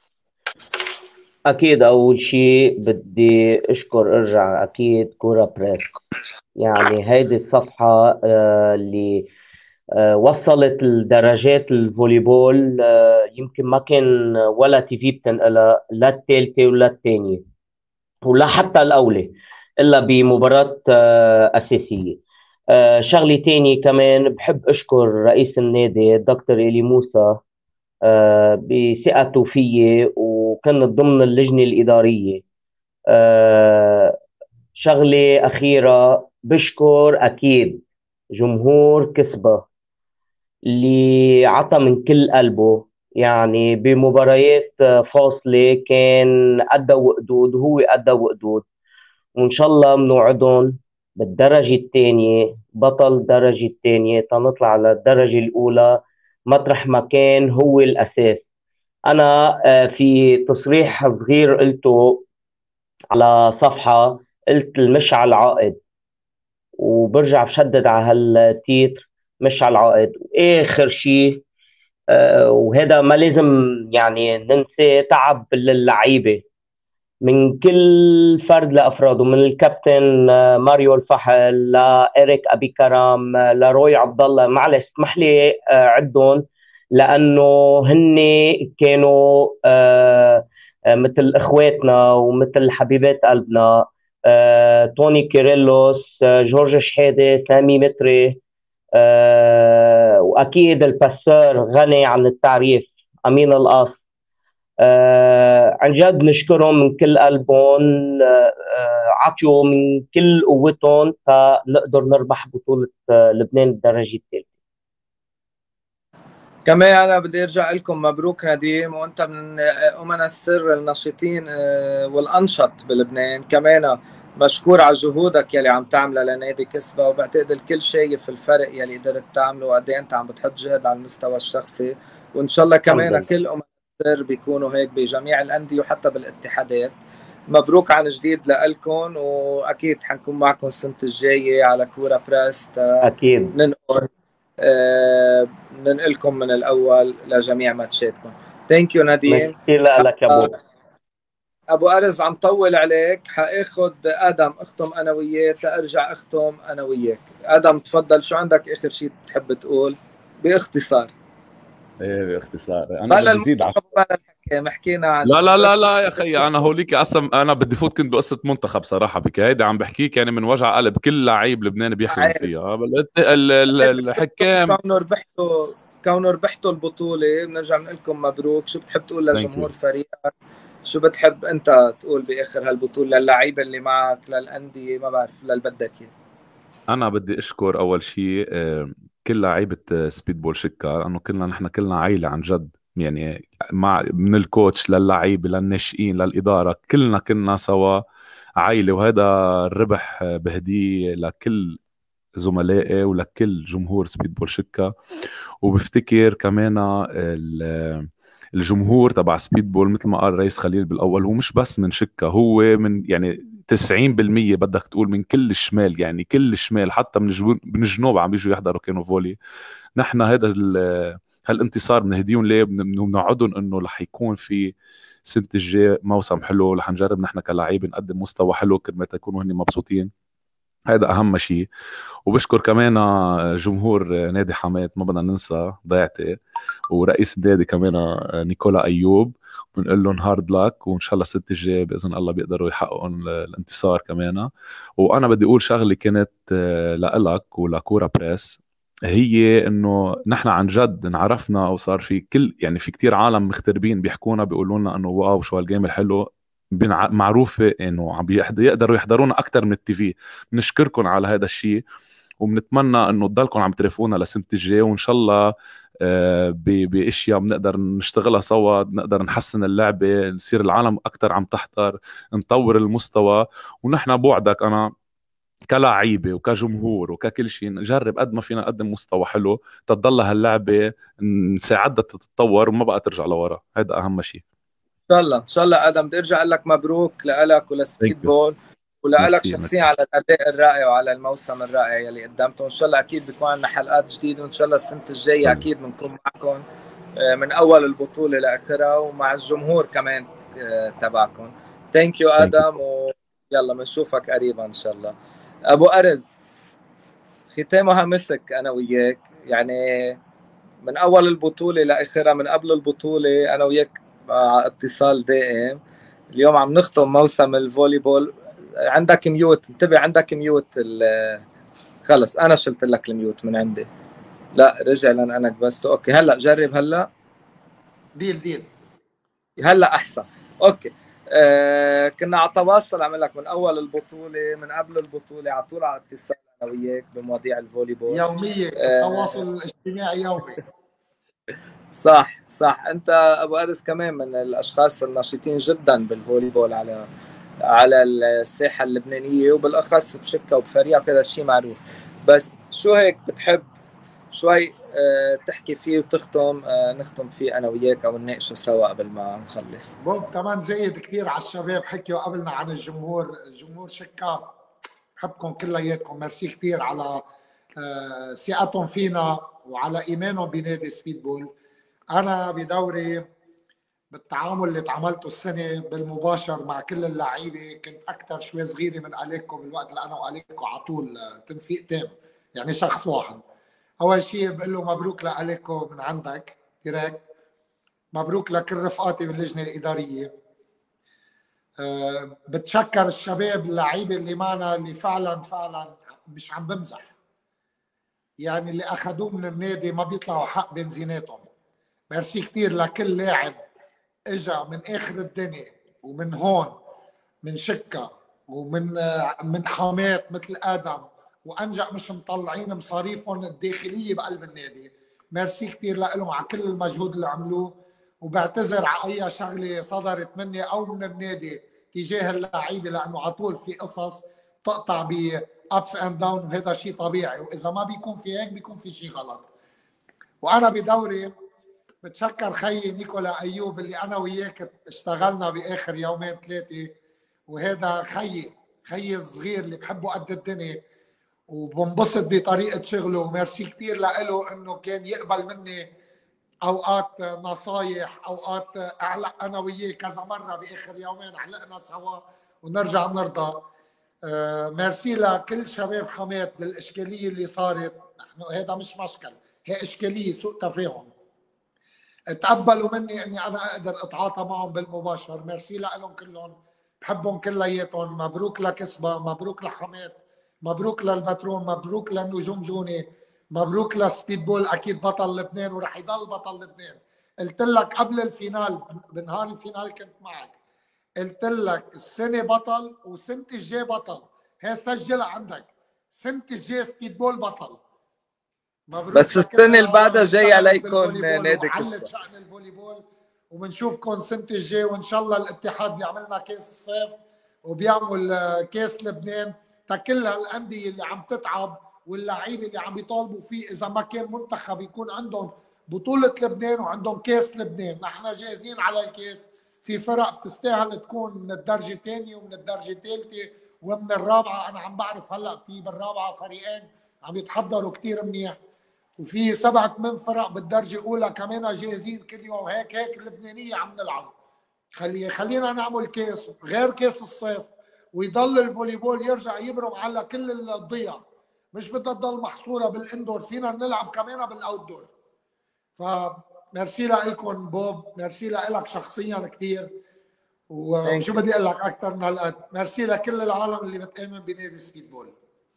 اكيد اول شيء بدي اشكر ارجع اكيد كورة بريس، يعني هيدي الصفحه آه اللي آه وصلت الدرجات الفوليبول. آه يمكن ما كان ولا تي في بتنقلها لا الثالثه ولا الثانيه ولا حتى الأولى إلا بمباراة آه أساسية. آه شغلي تاني كمان بحب أشكر رئيس النادي دكتور إلي موسى آه بثقته فيي وكنت ضمن اللجنة الإدارية. آه شغلة أخيرة بشكر أكيد جمهور كسبة اللي عطى من كل قلبه، يعني بمباريات فاصلة كان قد وقدود وهو قد وقدود، وإن شاء الله بنوعدهم بالدرجة الثانية بطل الدرجة الثانية تنطلع على الدرجة الأولى مطرح ما كان هو الأساس. أنا في تصريح صغير قلته على صفحة قلت المشعل عائد، وبرجع بشدد على هالتيتر مشعل عائد. وآخر شيء آه وهذا ما لازم يعني ننسى تعب اللعيبة من كل فرد لأفراده، من الكابتن آه ماريو الفحل لإيريك أبي كرام آه لروي عبد الله. معلش اسمح لي آه عدهم لأنه هن كانوا آه آه مثل إخواتنا ومثل حبيبات قلبنا. آه توني كيريلوس، آه جورج شحادة، سامي متري، آه وأكيد الباسور غني عن التعريف أمين القاص. آه عن جد نشكرهم من كل قلبهم، آه عطيوا من كل قوتهم فنقدر نربح بطولة آه لبنان الدرجة الثالثة. كمان أنا بدي أرجع لكم مبروك نديم، وأنت من أمنا السر النشيطين والأنشط بلبنان. كمان مشكور على جهودك يلي عم تعملها لنادي كسبة، وبعتقد الكل شايف الفرق يلي قدرت تعمله وقد ايه أنت عم بتحط جهد على المستوى الشخصي. وإن شاء الله كمان كل أمنا السر بيكونوا هيك بجميع الأندية وحتى بالاتحادات. مبروك عن جديد لكم، واكيد حنكون معكم السنه الجايه على كورة بريس اكيد ننقل آه ننقلكم من الاول لجميع ماتشاتكم. ثانك يو نديم. ميرسي لك يا ابو ابو ارز عم طول عليك، حاخذ ادم اختم انا وياه تارجع اختم انا وياك. ادم تفضل، شو عندك اخر شيء تحب تقول باختصار؟ ايه باختصار انا بدي زيد على حكينا عن لا لا لا لا يا خي، انا هوليك اصلا انا بدي فوت كنت بقصه منتخب صراحه بك هيدي عم بحكيك يعني من وجع قلب، كل لعيب لبناني بيحلم فيها. الحكام كونوا ربحتوا كونوا ربحتوا البطوله بنرجع بنقول لكم مبروك. شو بتحب تقول لجمهور فريقك؟ شو بتحب انت تقول باخر هالبطوله للعيبه اللي معك، للانديه، ما بعرف للي بدك اياه؟ انا بدي اشكر اول شيء كل لعيبه سبيد بول شكا، لانه كلنا نحن كلنا عائله عن جد يعني، مع من الكوتش للعيبه للناشئين للاداره، كلنا كنا سوا عائله. وهذا الربح بهديه لكل زملائي ولكل جمهور سبيد بول شكا. وبفتكر كمان الجمهور تبع سبيد بول مثل ما قال رئيس خليل بالاول، هو مش بس من شكا، هو من يعني تسعين بالمية بدك تقول من كل الشمال، يعني كل الشمال حتى من من الجنوب عم بيجوا يحضروا كانوا فولي. نحن هذا هالانتصار بنهديهم ليه، بنوعدهم انه رح يكون في السنه الجايه موسم حلو، رح نجرب نحن كلاعبين نقدم مستوى حلو كرمال يكونوا هن مبسوطين. هذا اهم شيء. وبشكر كمان جمهور نادي حماة، ما بدنا ننسى ضيعتي، ورئيس النادي كمان نيكولا ايوب، بنقول لهم هارد لاك، وان شاء الله السنه الجايه باذن الله بيقدروا يحققوا الانتصار كمان. وانا بدي اقول شغله كانت لك ولكورا بريس، هي انه نحن عن جد انعرفنا، وصار في كل يعني في كتير عالم مغتربين بيحكونا بيقولوا لنا انه واو شو هالجيم الحلو، معروفه انه عم يقدروا يحضرونا اكثر من التي في. بنشكركم على هذا الشيء، وبنتمنى انه تضلكم عم ترافقونا للسنه الجايه، وان شاء الله باشياء بنقدر نشتغلها سوا، نقدر نحسن اللعبه، نصير العالم اكثر عم تحضر، نطور المستوى. ونحن بوعدك انا كلاعيبه وكجمهور وككل شيء نجرب قد ما فينا نقدم مستوى حلو تضل هاللعبه نساعدها تتطور وما بقى ترجع لورا. هذا اهم شيء. ان شاء الله ان شاء الله. ادم بدي ارجع اقول لك مبروك لك ولسبيد بول ولك شخصيا على الاداء الرائع وعلى الموسم الرائع يلي قدمته. ان شاء الله اكيد بيكون عندنا حلقات جديده، وان شاء الله السنه الجايه اكيد بنكون معكم من اول البطوله لاخرها، ومع الجمهور كمان تبعكم. ثانك يو ادم، ويلا بنشوفك قريبا ان شاء الله. ابو ارز، ختامها مسك انا وياك، يعني من اول البطوله لاخرها، من قبل البطوله انا وياك مع اتصال دائم. اليوم عم نختم موسم الفولي بول. عندك ميوت، انتبه عندك ميوت. خلص انا شلت لك الميوت من عندي. لا رجع لان انا كبسته. اوكي هلا جرب. هلا ديل ديل هلا احسن. اوكي آه كنا على تواصل عم لك من اول البطوله، من قبل البطوله على طول على اتصال انا وياك بمواضيع الفولي بول يوميه. آه التواصل الاجتماعي يومي. صح صح. انت ابو ارز كمان من الاشخاص النشيطين جدا بالفولي بول على على الساحه اللبنانيه، وبالاخص بشكا وبفريق، هذا الشيء معروف. بس شو هيك بتحب شوي اه تحكي فيه وتختم اه نختم فيه انا وياك او نناقشه سوا قبل ما نخلص؟ بوب كمان زايد كثير على الشباب حكيوا قبلنا عن الجمهور. الجمهور شكا بحبكم كلياتكم، ميرسي كثير على اه ثقتهم فينا وعلى ايمانهم بنادي سبيد بول. انا بدوري بالتعامل اللي تعاملته السنه بالمباشر مع كل اللعيبه كنت اكثر شوي صغيره من اليكو، بالوقت اللي انا واليكو على طول تنسيق تام، يعني شخص واحد. اول شيء بقول له مبروك لاليكو من عندك تراك، مبروك لكل رفقاتي باللجنه الاداريه. أه بتشكر الشباب اللعيبه اللي معنا اللي فعلا فعلا مش عم بمزح، يعني اللي اخذوه من النادي ما بيطلعوا حق بنزيناتهم. ميرسي كثير لكل لاعب اجا من اخر الدنيا ومن هون من شكا ومن من حماة مثل ادم وانجا، مش مطلعين مصاريفهم الداخليه بقلب النادي. ميرسي كثير لهم على كل المجهود اللي عملوه، وبعتذر على اي شغله صدرت مني او من النادي تجاه اللعيبه، لانه على طول في قصص تقطع ب ابس اند داون، وهذا شيء طبيعي، واذا ما بيكون في هيك بيكون في شيء غلط. وانا بدوري بتشكر خيي نيكولا ايوب اللي انا وياك اشتغلنا باخر يومين ثلاثه وهذا خيي خيي الصغير اللي بحبه قد الدنيا وبنبسط بطريقه شغله. ميرسي كثير له انه كان يقبل مني اوقات نصايح، اوقات اعلق انا وياه كذا مره باخر يومين علقنا سوا ونرجع نرضى. آه ميرسي لكل شباب حماد للاشكاليه اللي صارت. نحن هذا مش مشكل، هي اشكاليه سوء تفاهم. تقبلوا مني اني انا اقدر اتعاطى معهم بالمباشر. ميرسي لهم كلهم، بحبهم كلياتهم. مبروك لكسبه، مبروك لحماد، مبروك للبترون، مبروك للنجوم جوني، مبروك للسبيد بول اكيد بطل لبنان ورح يضل بطل لبنان. قلت لك قبل الفينال بنهار الفينال كنت معك، قلت لك السنه بطل وسنه الجاي بطل. هي سجلها عندك، سنه الجاي سبيد بول بطل. مبروك. بس السنه اللي بعدها جاي عليكم نادي كسبه شأن الفولي بول، وبنشوفكم سنه الجاي وان شاء الله الاتحاد بيعملنا كاس الصيف وبيعمل كاس لبنان. تكل هالانديه اللي عم تتعب واللعيبه اللي عم بيطالبوا فيه اذا ما كان منتخب يكون عندهم بطوله لبنان وعندهم كاس لبنان. نحن جاهزين على الكاس. في فرق بتستاهل تكون من الدرجه الثانيه ومن الدرجه الثالثه ومن الرابعه. انا عم بعرف هلا في بالرابعه فريقين عم يتحضروا كثير منيح، وفي سبعة ثمان فرق بالدرجه الاولى كمان جاهزين كل يوم. هيك هيك اللبنانيه عم نلعب. خلي خلينا نعمل كاس غير كاس الصيف، ويضل الفولي بول يرجع يبرم على كل الضيع. مش بدها تضل محصوره بالاندور، فينا نلعب كمان بالاوتدور. فميرسي لكم بوب، ميرسي لك شخصيا كثير، وشو بدي اقول لك اكثر من هالقد. ميرسي لكل العالم اللي بتامن بنادي سبيد بول.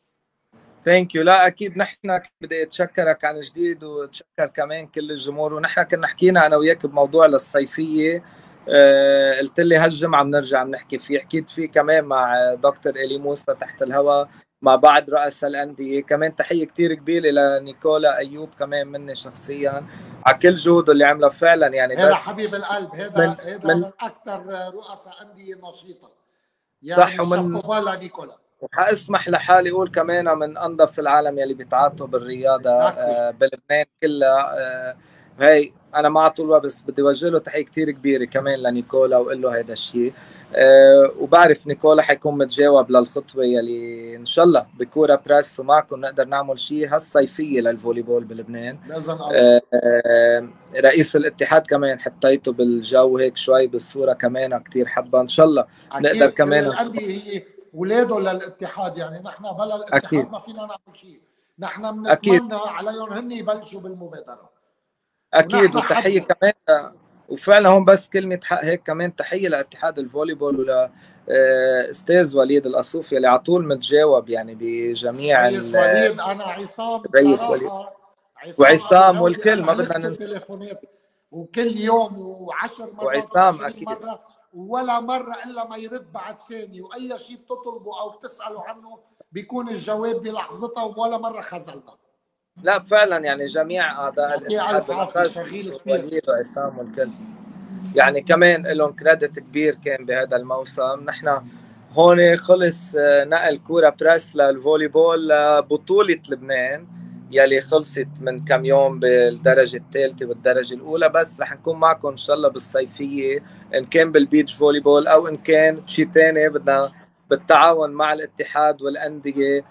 ثانك يو. لا اكيد نحن بدي اتشكرك عن جديد وتشكر كمان كل الجمهور. ونحن كنا حكينا انا وياك بموضوع للصيفيه، أه قلت لي هالجمعه بنرجع بنحكي فيه. حكيت فيه كمان مع دكتور إلي موسى تحت الهواء مع بعض رؤساء الانديه. كمان تحيه كثير كبيره لنيكولا ايوب كمان مني شخصيا على كل جهوده اللي عملها فعلا. يعني هذا بس حبيب القلب، هذا من هذا من, من اكثر رؤساء انديه نشيطه يعني. صح. ومن نيكولا وحاسمح لحالي اقول كمان من انظف العالم يلي بيتعاطوا بالرياضه آه بلبنان كلها. آه هي انا مع طول الوقت بس بدي اوجه له تحيه كثير كبيره كمان لنيكولا واقول له هذا الشيء. آه وبعرف نيكولا حيكون متجاوب للخطوه يلي ان شاء الله بكوره بريس ومعكم نقدر نعمل شيء هالصيفيه للفولي بول بلبنان. آه آه رئيس الاتحاد كمان حطيته بالجو هيك شوي بالصوره كمان كثير حبه. ان شاء الله نقدر كمان الانديه هي ولاده للاتحاد. يعني نحن بلا الاتحاد أكيد. ما فينا نعمل شيء. نحن بنتمنى عليهم هن يبلشوا بالمبادره اكيد. وتحيه كمان، وفعلا هون بس كلمه حق هيك كمان تحيه لاتحاد الفولي بول ولا استاذ وليد القصوفي اللي على طول متجاوب يعني بجميع رئيس وليد. انا عصام رئيس وليد وعصام والكل ما بدنا ننسى تليفونات وكل يوم وعشر مرات وعصام اكيد مرة ولا مرة إلا ما يرد بعد ثانية. وأي شيء بتطلبه أو بتسألوا عنه بيكون الجواب بلحظتها ولا مرة خزلنا. لا فعلا يعني جميع أعضاء الاتحاد شغيل كبير وعصام والكل يعني كمان لهم كريدت كبير كان بهذا الموسم. نحن هون خلص نقل كورة بريس للفولي بول لبطولة لبنان يلي خلصت من كم يوم بالدرجة الثالثة والدرجة الأولى. بس رح نكون معكم إن شاء الله بالصيفية إن كان بالبيتش فولي بول أو إن كان بشيء ثاني بدنا بالتعاون مع الاتحاد والأندية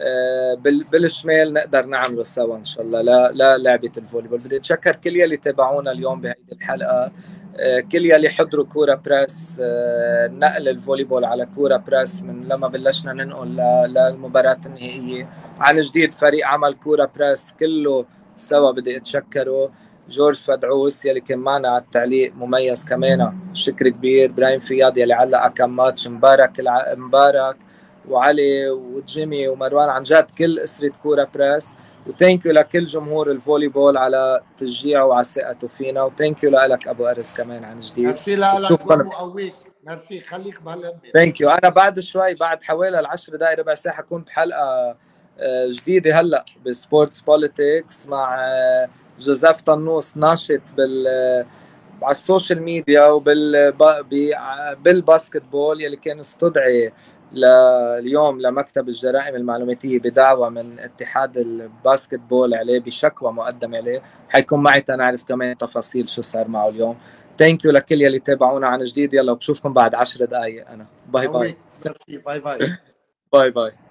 بالشمال نقدر نعمله سوا إن شاء الله لا لا لعبة الفولي بول. بدي أتشكر كل يلي تابعونا اليوم بهيدي الحلقة، كل يلي حضروا كورة بريس، نقل الفولي بول على كورة بريس من لما بلشنا ننقل للمباراة النهائية. عن جديد فريق عمل كورة بريس كله سوا بدي اتشكره. جورج فدعوس يلي كان معنا على التعليق مميز كمان شكر كبير. ابراهيم فياض يلي علق كم ماتش مبارك الع... مبارك وعلي وجيمي ومروان. عن جد كل اسرة كورة بريس. وثانك لكل جمهور الفولي بول على تشجيعه وعلى ثقته فينا. وثانك يو لك ابو ارس كمان عن جديد. ميرسي لك ابو قويك. ميرسي خليك بهالقد. ثانك يو. انا بعد شوي بعد حوالي العشر دقائق ربع ساعه حكون بحلقه جديده هلا بسبورتس بوليتكس مع جوزيف طنوس ناشط بال على السوشيال ميديا وبال بالباسكت بول يلي كان استدعي اليوم لمكتب الجرائم المعلوماتيه بدعوه من اتحاد الباسكت بول عليه بشكوى مقدمه عليه. حيكون معي تنعرف كمان تفاصيل شو صار معه اليوم. ثانك يو لكل يلي تابعونا عن جديد. يلا بشوفكم بعد عشر دقائق. انا باي باي. ميرسي. باي باي. باي باي.